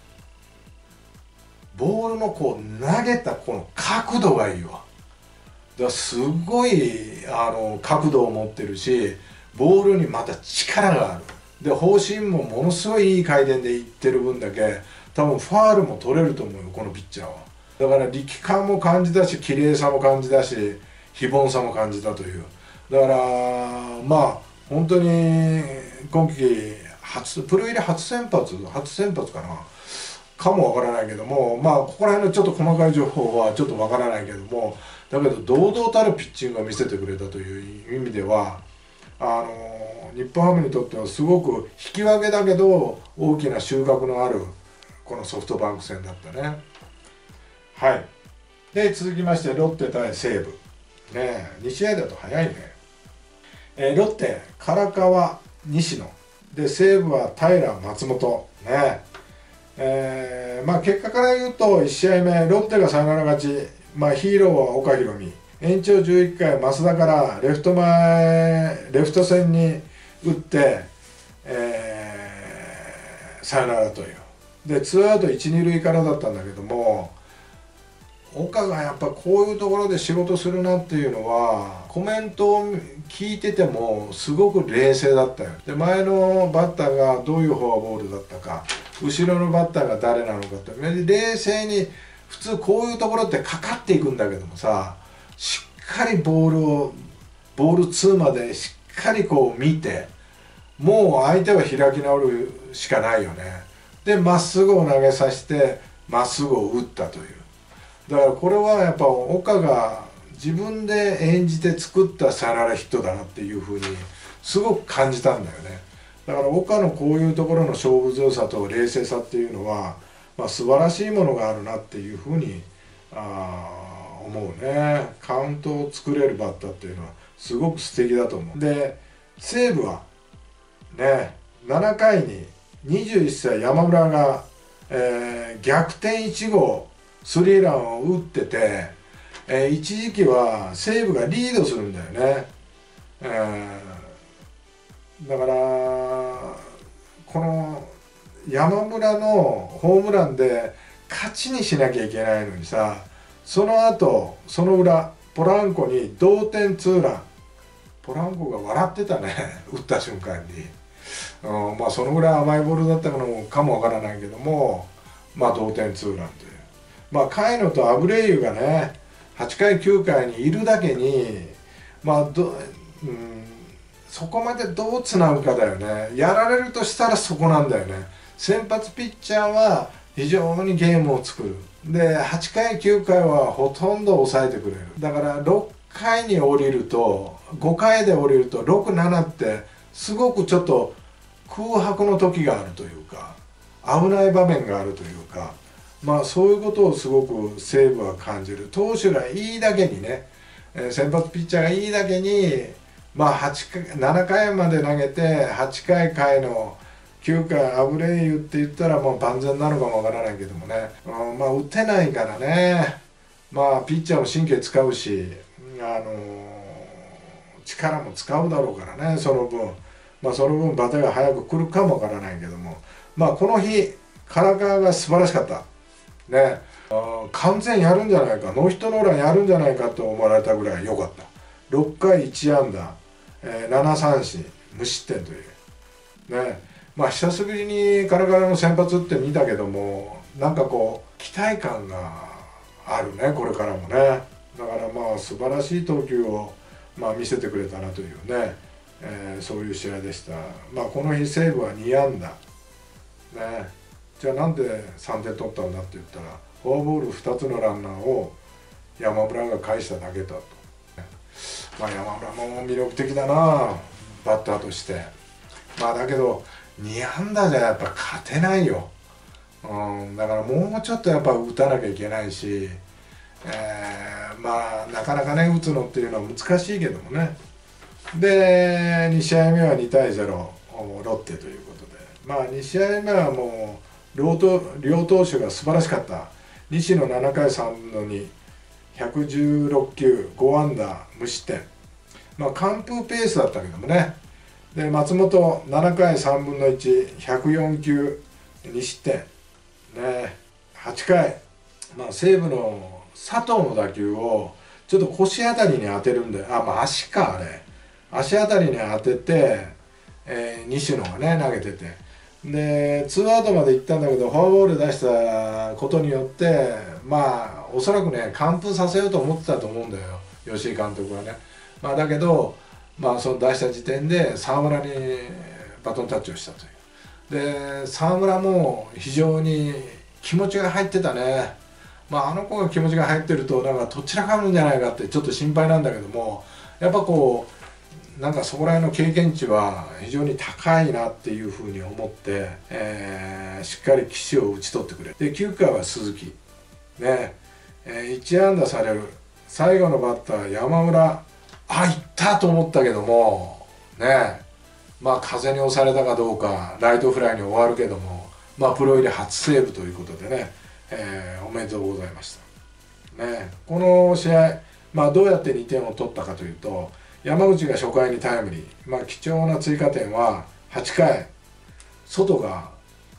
S1: ボールのこう投げたこの角度がいいわ。だからすごいあの角度を持ってるし、ボールにまた力がある。で方針もものすごいいい回転でいってる分だけ多分ファールも取れると思うよこのピッチャーは。だから力感も感じたし綺麗さも感じたし非凡さも感じたという。だからまあ本当に今季初プロ入り初先発初先発かなかもわからないけども、まあここら辺のちょっと細かい情報はちょっとわからないけども、だけど堂々たるピッチングを見せてくれたという意味ではあの日本ハムにとってはすごく引き分けだけど大きな収穫のあるこのソフトバンク戦だったね。はい。で続きましてロッテ対西武ね、に試合だと早いね。えー、ロッテ唐川西野で西武は平松本ね。えー、まあ結果から言うといち試合目ロッテがサヨナラ勝ち、まあ、ヒーローは岡大海、延長じゅういっかい増田からレフト前レフト線に打って、えー、サヨナラという。でツーアウトいち、に塁からだったんだけども、岡がやっぱこういうところで仕事するなっていうのはコメントを聞いててもすごく冷静だったよ。で前のバッターがどういうフォアボールだったか、後ろのバッターが誰なのかって冷静に、普通こういうところってかかっていくんだけどもさ、しっかりボールをボールツーまでしっかりこう見て、もう相手は開き直るしかないよね。でまっすぐを投げさせてまっすぐを打ったという。だからこれはやっぱ岡が自分で演じて作ったサヨナラヒットだなっていうふうにすごく感じたんだよね。だから岡のこういうところの勝負強さと冷静さっていうのは、まあ、素晴らしいものがあるなっていうふうにあ思うね。カウントを作れるバッターっていうのはすごく素敵だと思う。で西武はねななかいににじゅういっさい山村が、えー、逆転いち号スリーランを打ってて、えー、一時期は西武がリードするんだよね。えー、だからこの山村のホームランで勝ちにしなきゃいけないのにさ、その後その裏ポランコに同点ツーラン、ポランコが笑ってたね打った瞬間に、うん、まあそのぐらい甘いボールだったのかもわからないけども、まあ同点ツーランという。まあ甲斐野とアブレイユがねはちかいきゅうかいにいるだけに、 まあど、うん、そこまでどうつなぐかだよね。やられるとしたらそこなんだよね。先発ピッチャーは非常にゲームを作る。ではちかいきゅうかいはほとんど抑えてくれる。だからろっかいに降りるとごかいで降りるとろく、ななってすごくちょっと空白の時があるというか、危ない場面があるというか、まあそういうことをすごく西武は感じる。投手がいいだけにね、先発ピッチャーがいいだけに、まあはちかいななかいまで投げてはちかいかいのきゅうかいアブレイユって言ったらもう万全なのかもわからないけどもね、うん、まあ打てないからね、まあピッチャーも神経使うし、あのー、力も使うだろうからね、その分、まあその分バテが早く来るかもわからないけども、まあこの日唐川が素晴らしかったね。あ完全やるんじゃないか、ノーヒットノーランやるんじゃないかと思われたぐらい良かった。ろっかいいちあんだ、えー、ななさんしん無失点というね。まあ久しぶりにカラカラの先発って見たけども、なんかこう期待感があるね、これからもね。だからまあ素晴らしい投球を、まあ、見せてくれたなというね、えー、そういう試合でした。まあこの日西武はにあんだね。じゃあなんでさんてん取ったんだって言ったら、フォアボールふたつのランナーを山村が返しただけだと。まあ山村も魅力的だな、バッターとして。まあだけどにあんだじゃやっぱ勝てないよ、うん、だからもうちょっとやっぱ打たなきゃいけないし、えー、まあなかなかね打つのっていうのは難しいけどもね。でにしあいめはにたいゼロロッテということで、まあにしあいめはもう両投両投手が素晴らしかった。西野ななかいさんぶんのに、ひゃくじゅうろっきゅう、ごあんだ無失点、まあ完封ペースだったけどもね。で松本ななかいさんぶんのいち、ひゃくよんきゅう、に失点ね。はちかい、まあ、西武の佐藤の打球をちょっと腰あたりに当てるんで、あ、まあ、足か、あれ足あたりに当てて、えー、西野がね投げてて、でツーアウトまで行ったんだけどフォアボール出したことによって、まあおそらくね完封させようと思ってたと思うんだよ、吉井監督はね。まあ、だけどまあその出した時点で沢村にバトンタッチをしたという。で沢村も非常に気持ちが入ってたね。まああの子が気持ちが入ってるとなんかどちらかるんじゃないかってちょっと心配なんだけども、やっぱこうなんかそこら辺の経験値は非常に高いなっていうふうに思って、えー、しっかり岸を打ち取ってくれ。できゅうかいは鈴木ね、えー、いちあんだされる最後のバッター山村、あ、いったと思ったけどもね、まあ風に押されたかどうかライトフライに終わるけども、まあプロ入り初セーブということでね、えー、おめでとうございましたね。この試合、まあどうやってにてんを取ったかというと、山口が初回にタイムリー、まあ貴重な追加点ははちかい、外が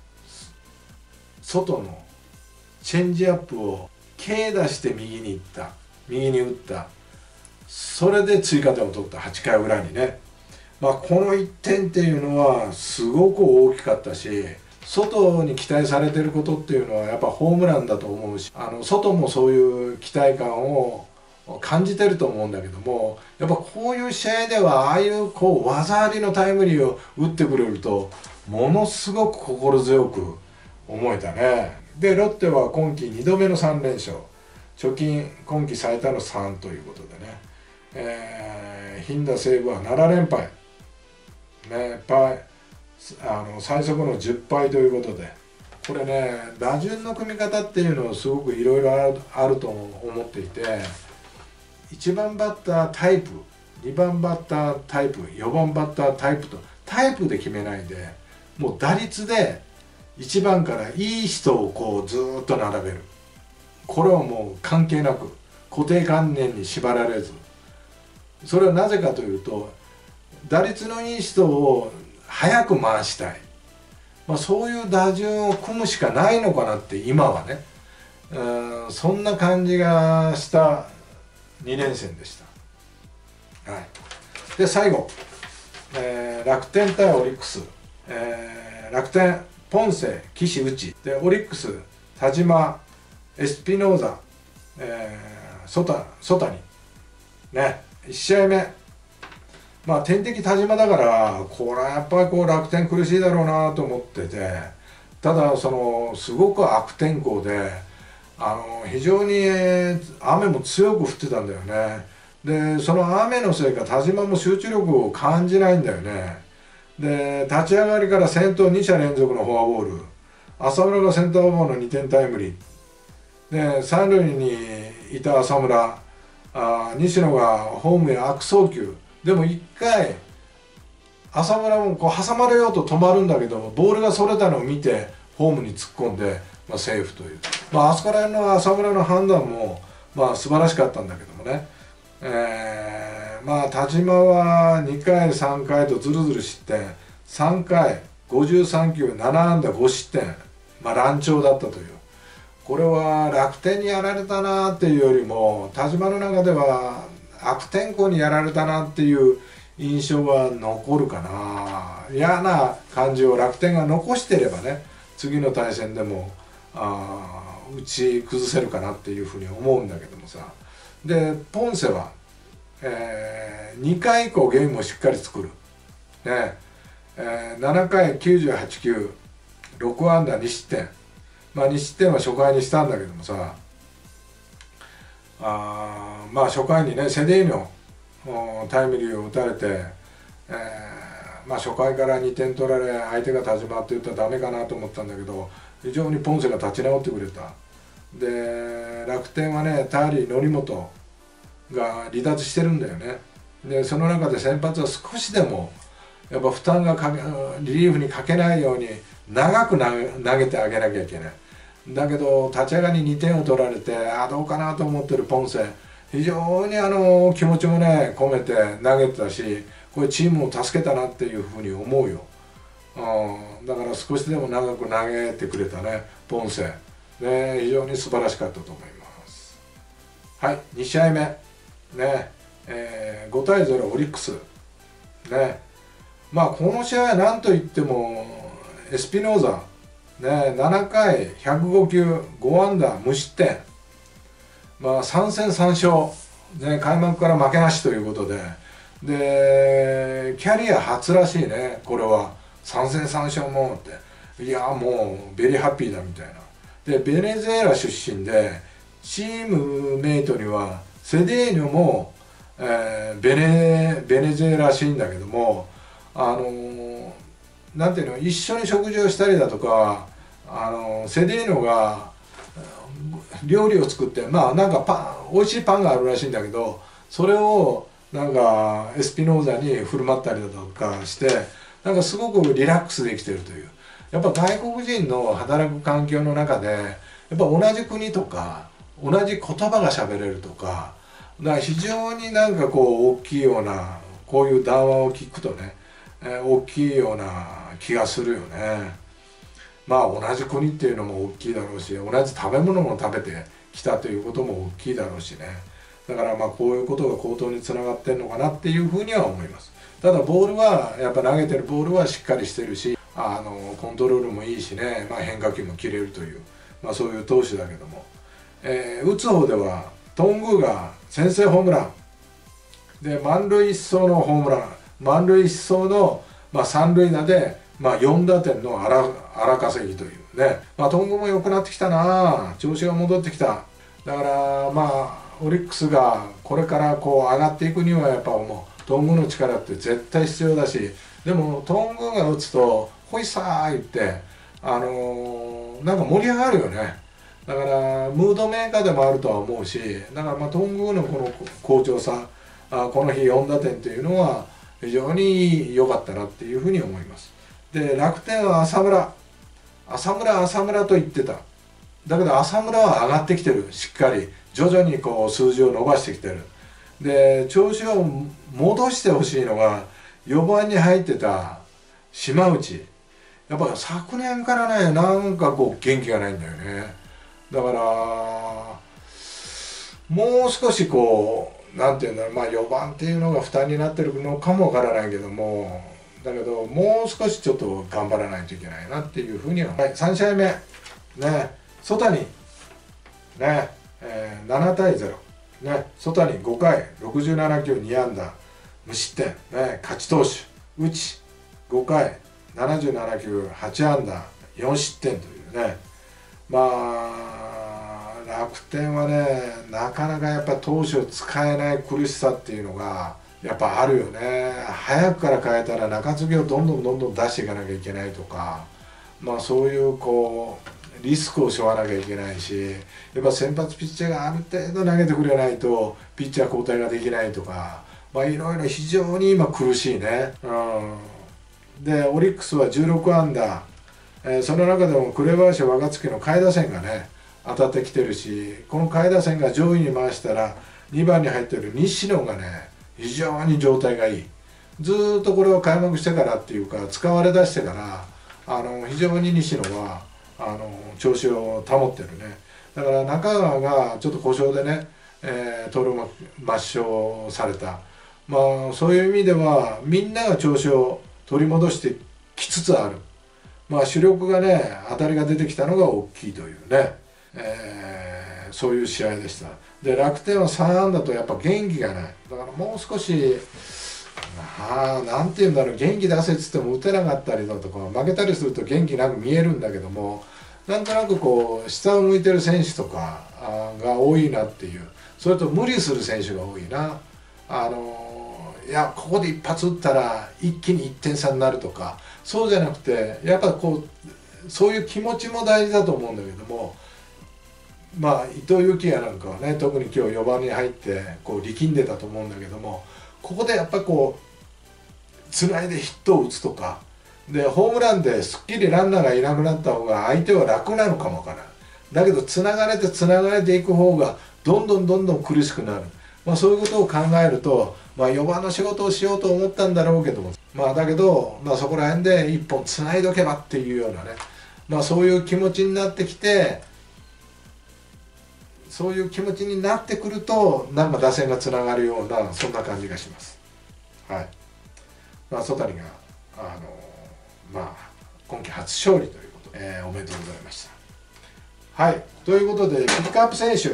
S1: 外のチェンジアップを軽打して右に行った、右に打った、それで追加点を取ったはちかい裏にね。まあこのいってんっていうのはすごく大きかったし、外に期待されてることっていうのはやっぱホームランだと思うし、あの外もそういう期待感を感じてると思うんだけども、やっぱこういう試合ではああいうこう技ありのタイムリーを打ってくれるとものすごく心強く思えたね。でロッテは今季にどめのさんれんしょう、貯金今季最多のさんということでね、えー、ヒンダ西武はななれんぱいね、パイあの最速のじゅっぱいということで、これね打順の組み方っていうのをすごくいろいろあると思っていて、いちばんバッタータイプ、にばんバッタータイプ、よんばんバッタータイプとタイプで決めないで、もう打率でいちばんからいい人をこうずーっと並べる。これはもう関係なく固定観念に縛られず、それはなぜかというと打率のいい人を早く回したい、まあ、そういう打順を組むしかないのかなって今はね、うん、そんな感じがしたにれんせんでした。はい、で最後、えー、楽天対オリックス、えー、楽天ポンセ岸内で、オリックス田島エスピノーザ、えー、ソタソタニね、 いち試合目、まあ天敵田島だからこれはやっぱりこう楽天苦しいだろうなと思ってて、ただそのすごく悪天候であの非常に雨も強く降ってたんだよね。でその雨のせいか田島も集中力を感じないんだよね。で立ち上がりから先頭に者連続のフォアボール、浅村がセンターオーバーのにてんタイムリーで、三塁にいた浅村、あ西野がホームへ悪送球でもいっかい浅村もこう挟まれようと止まるんだけどボールがそれたのを見てホームに突っ込んで、まあ、セーフという、まあ、あそこら辺の浅村の判断もまあ素晴らしかったんだけどもね、えー、まあ田島はにかいさんかいとずるずる失点、さんかいごじゅうさんきゅうななあんだごしってん、まあ乱調だったという、これは楽天にやられたなっていうよりも田島の中では悪天候にやられたなっていう印象が残るかな。嫌な感じを楽天が残していればね、次の対戦でもあ打ち崩せるかなっていうふうに思うんだけどもさ。でポンセは、えー、にかい以降ゲームをしっかり作る、ねえー、ななかいきゅうじゅうはちきゅうろくあんだにしってん、まあにしってんは初回にしたんだけどもさ、あまあ初回にねセデーニョタイムリーを打たれて、えー、まあ初回からにてん取られ相手が田島って言ったらダメかなと思ったんだけど、非常にポンセが立ち直ってくれた。で楽天はねターリー則本が離脱してるんだよね。でその中で先発は少しでもやっぱ負担がかけリリーフにかけないように長く投げてあげなきゃいけない。だけど立ち上がりにてんを取られてあどうかなと思ってるポンセ、非常にあの気持ちもね込めて投げてたし、これチームを助けたなっていうふうに思うよ。うん、だから少しでも長く投げてくれたねポンセ、ね、非常に素晴らしかったと思います。はい、に試合目ね、えー、ごたいゼロオリックスね。まあこの試合は何といってもエスピノーザね、ななかいひゃくごきゅうごあんだ無失点、まあさんせんさんしょう、ね、開幕から負けなしということで、でキャリア初らしいね、これはさんせんさんしょうもって、いやもうベリーハッピーだみたいな。でベネズエラ出身でチームメイトにはセデーニョも、えー、ベネベネズエラらしいんだけども、あのー、なんていうの、一緒に食事をしたりだとか、あのー、セデーニョが料理を作って、まあなんかパン美味しいパンがあるらしいんだけど、それをなんかエスピノーザに振る舞ったりだとかして、なんかすごくリラックスできてるという。やっぱ外国人の働く環境の中でやっぱ同じ国とか同じ言葉が喋れるとか、だから非常になんかこう大きいような、こういう談話を聞くとね、えー、大きいような気がするよね。まあ同じ国っていうのも大きいだろうし、同じ食べ物も食べてきたということも大きいだろうしね。だからまあこういうことが好投につながってるのかなっていうふうには思います。ただボールはやっぱ投げてるボールはしっかりしてるし、あのコントロールもいいしね、まあ、変化球も切れるという、まあ、そういう投手だけども、えー、打つ方では頓宮が先制ホームランで満塁一走のホームラン、満塁一走の、まあ、三塁打で、まあ、よんだてんの荒荒稼ぎというね、まあ、頓宮も良くなってきたな、調子が戻ってきた。だからまあオリックスがこれからこう上がっていくにはやっぱもう頓宮の力って絶対必要だし、でも頓宮が打つとほいさー言ってあのー、なんか盛り上がるよね。だからムードメーカーでもあるとは思うし、だからまあ頓宮のこの好調さ、あこの日よんだてんっていうのは非常に良かったなっていうふうに思います。で楽天は浅村浅村浅村と言ってた。だけど浅村は上がってきてる、しっかり徐々にこう数字を伸ばしてきてる。で調子を戻してほしいのがよばんに入ってた島内、やっぱ昨年からねなんかこう元気がないんだよね。だからもう少しこうなんていうんだろう、まあよばんっていうのが負担になってるのかもわからないけども、だけどもう少しちょっと頑張らないといけないなっていうふうには、はい、さん試合目ね、曽谷ね、えー、ななたいゼロね、曽谷ごかいろくじゅうななきゅうに安打無失点、ね、勝ち投手、内ごかいななじゅうななきゅうはち安打よん失点というね、まあ楽天はねなかなかやっぱ投手を使えない苦しさっていうのがやっぱあるよね。早くから変えたら中継ぎをどんどんどんどん出していかなきゃいけないとか、まあそういうこうリスクを背負わなきゃいけないし、やっぱ先発ピッチャーがある程度投げてくれないとピッチャー交代ができないとか、まあいろいろ非常に今苦しいね。うん、でオリックスはじゅうろく安打、えー、その中でも紅林若月の下位打線がね当たってきてるし、この下位打線が上位に回したらにばんに入ってる西野がね非常に状態がいい。ずーっとこれを開幕してからっていうか使われだしてからあの非常に西野はあの調子を保ってるね。だから中川がちょっと故障でね、えー、登録抹消された、まあそういう意味ではみんなが調子を取り戻してきつつある。まあ主力がね当たりが出てきたのが大きいというね、えー、そういう試合でした。で楽天はさん安打とやっぱ元気がない。だからもう少しあなんていうんだろう、元気出せっつっても打てなかったりだとか負けたりすると元気なく見えるんだけども、なんとなくこう下を向いてる選手とかが多いなっていう、それと無理する選手が多いな。あのいやここで一発打ったら一気にいってん差になるとか、そうじゃなくてやっぱこうそういう気持ちも大事だと思うんだけども、まあ伊藤裕樹也なんかはね特に今日よばんに入ってこう力んでたと思うんだけども、ここでやっぱりこうつないでヒットを打つとかでホームランですっきりランナーがいなくなった方が相手は楽なのかもわからない。だけどつながれてつながれていく方がどんどんどんどん苦しくなる。まあ、そういうことを考えると、まあ、よばんの仕事をしようと思ったんだろうけども、まあ、だけど、まあ、そこら辺で一本つないどけばっていうようなね、まあ、そういう気持ちになってきてそういう気持ちになってくるとなんか打線がつながるようなそんな感じがします。はい。まあ曽谷があのまあ今季初勝利ということで、えー、おめでとうございました。はい。ということでピックアップ選手、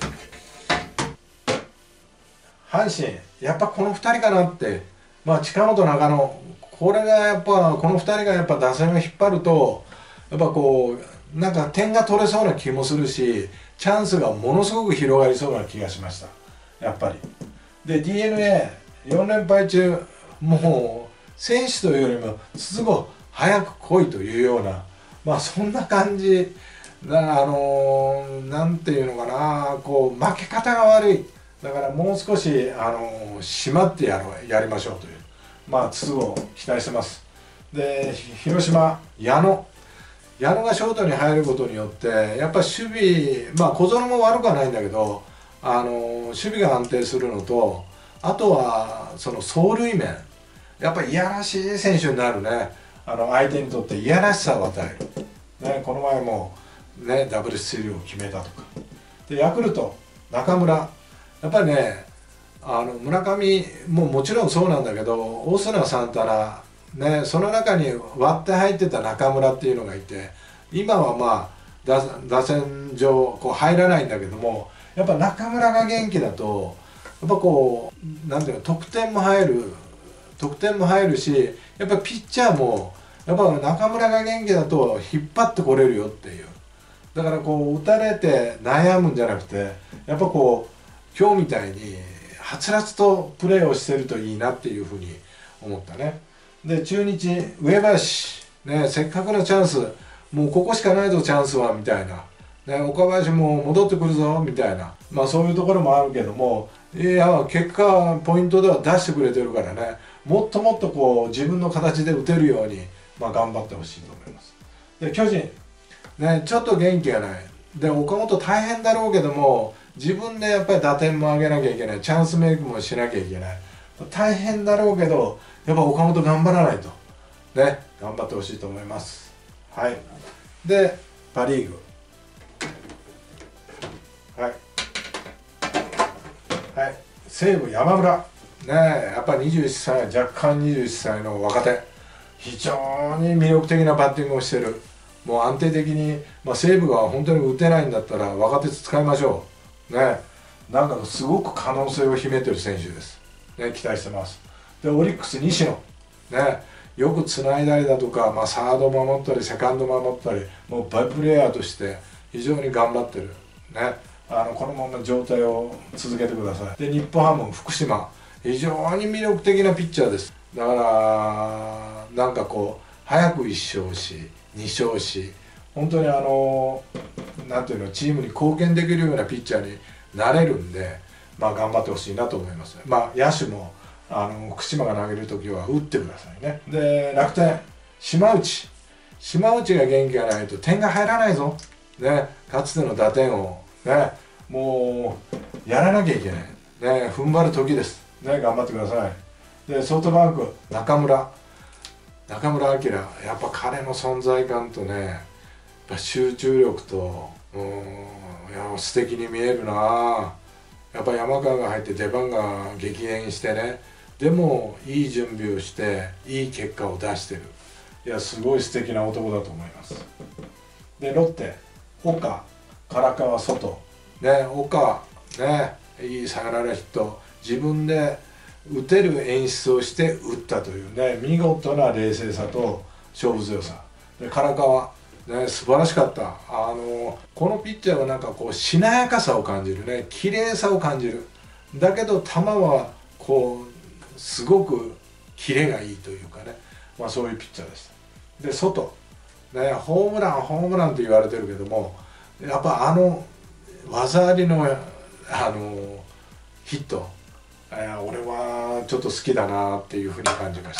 S1: 阪神やっぱこのふたりかなって、まあ近本中野、これがやっぱこのふたりがやっぱ打線を引っ張るとやっぱこうなんか点が取れそうな気もするし、チャンスがものすごく広がりそうな気がしました、やっぱり。で ディーエヌエーよん連敗中、もう選手というよりも筒香早く来いというような、まあそんな感じだ。あのー、なんていうのかな、こう負け方が悪い。だからもう少し、あのー、締まってやろうやりましょうという、まあ筒香を期待してます。で広島矢野矢野がショートに入ることによってやっぱり守備、まあ小園も悪くはないんだけど、あの守備が安定するのと、あとはその走塁面、やっぱりいやらしい選手になるね。あの相手にとっていやらしさを与える、ね、この前も、ね、ダブルスチールを決めたとかで、ヤクルト中村やっぱりね、あの村上ももちろんそうなんだけど、オスナサンタナね、その中に割って入ってた中村っていうのがいて、今はまあ 打, 打線上こう入らないんだけども、やっぱ中村が元気だとやっぱこうなんていうの、得点も入る得点も入るし、やっぱピッチャーもやっぱ中村が元気だと引っ張ってこれるよっていう。だからこう打たれて悩むんじゃなくて、やっぱこう今日みたいにはつらつとプレーをしてるといいなっていうふうに思ったね。で中日上林、ね、せっかくのチャンス、もうここしかないぞチャンスはみたいな、ね、岡林も戻ってくるぞみたいな、まあそういうところもあるけども、いや結果ポイントでは出してくれてるからね、もっともっとこう自分の形で打てるように、まあ、頑張ってほしいと思います。で巨人、ね、ちょっと元気がない。で岡本大変だろうけども、自分でやっぱり打点も上げなきゃいけない、チャンスメイクもしなきゃいけない、大変だろうけどやっぱ岡本頑張らないとね、頑張ってほしいと思います。はい。でパ・リーグ、はいはい、西武山村ねえ、やっぱりにじゅういっさい、若干にじゅういっさいの若手、非常に魅力的なバッティングをしてる。もう安定的に、まあ、西武が本当に打てないんだったら若手使いましょうね。 なんかすごく可能性を秘めてる選手です、ね、期待してます。でオリックス西野ね、よくつないだりだとか、まあ、サード守ったりセカンド守ったり、もうバイプレーヤーとして非常に頑張ってる、ね、あのこのまま状態を続けてください。で日本ハム福島、非常に魅力的なピッチャーです。だからなんかこう早くいっ勝しに勝し、本当にあのなんていうの、チームに貢献できるようなピッチャーになれるんで、まあ、頑張ってほしいなと思います。まあ、野手もあの福島が投げるときは打ってくださいね。で楽天島内島内が元気がないと点が入らないぞ、ね、かつての打点を、ね、もうやらなきゃいけない、ね、踏ん張る時です、ね、頑張ってください。でソフトバンク中村中村晃、やっぱ彼の存在感とね、やっぱ集中力と、うん、いや素敵に見えるな。やっぱ山川が入って出番が激減してね、でもいい準備をしていい結果を出してる。いやすごい素敵な男だと思います。でロッテ岡、唐川、外ね、岡ね、いいサヨナラヒット、自分で打てる演出をして打ったというね、見事な冷静さと勝負強さで、唐川ね、素晴らしかった。あのこのピッチャーはなんかこうしなやかさを感じるね、綺麗さを感じる。だけど球はこうすごくキレがいいというかね、まあ、そういうピッチャーでした。で外ね、ホームランホームランって言われてるけども、やっぱあの技ありのあのヒット、えー、俺はちょっと好きだなっていうふうに感じました。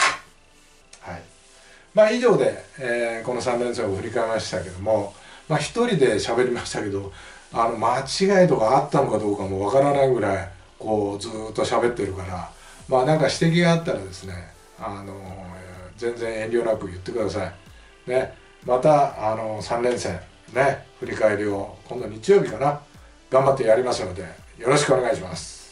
S1: はい、まあ以上で、えー、このさん連戦を振り返りましたけども、まあ一人で喋りましたけど、あの間違いとかあったのかどうかもわからないぐらいこうずーっと喋ってるから、まあなんか指摘があったらですね、あの全然遠慮なく言ってください。ね、またあのさん連戦ね、振り返りを今度日曜日かな、頑張ってやりますのでよろしくお願いします。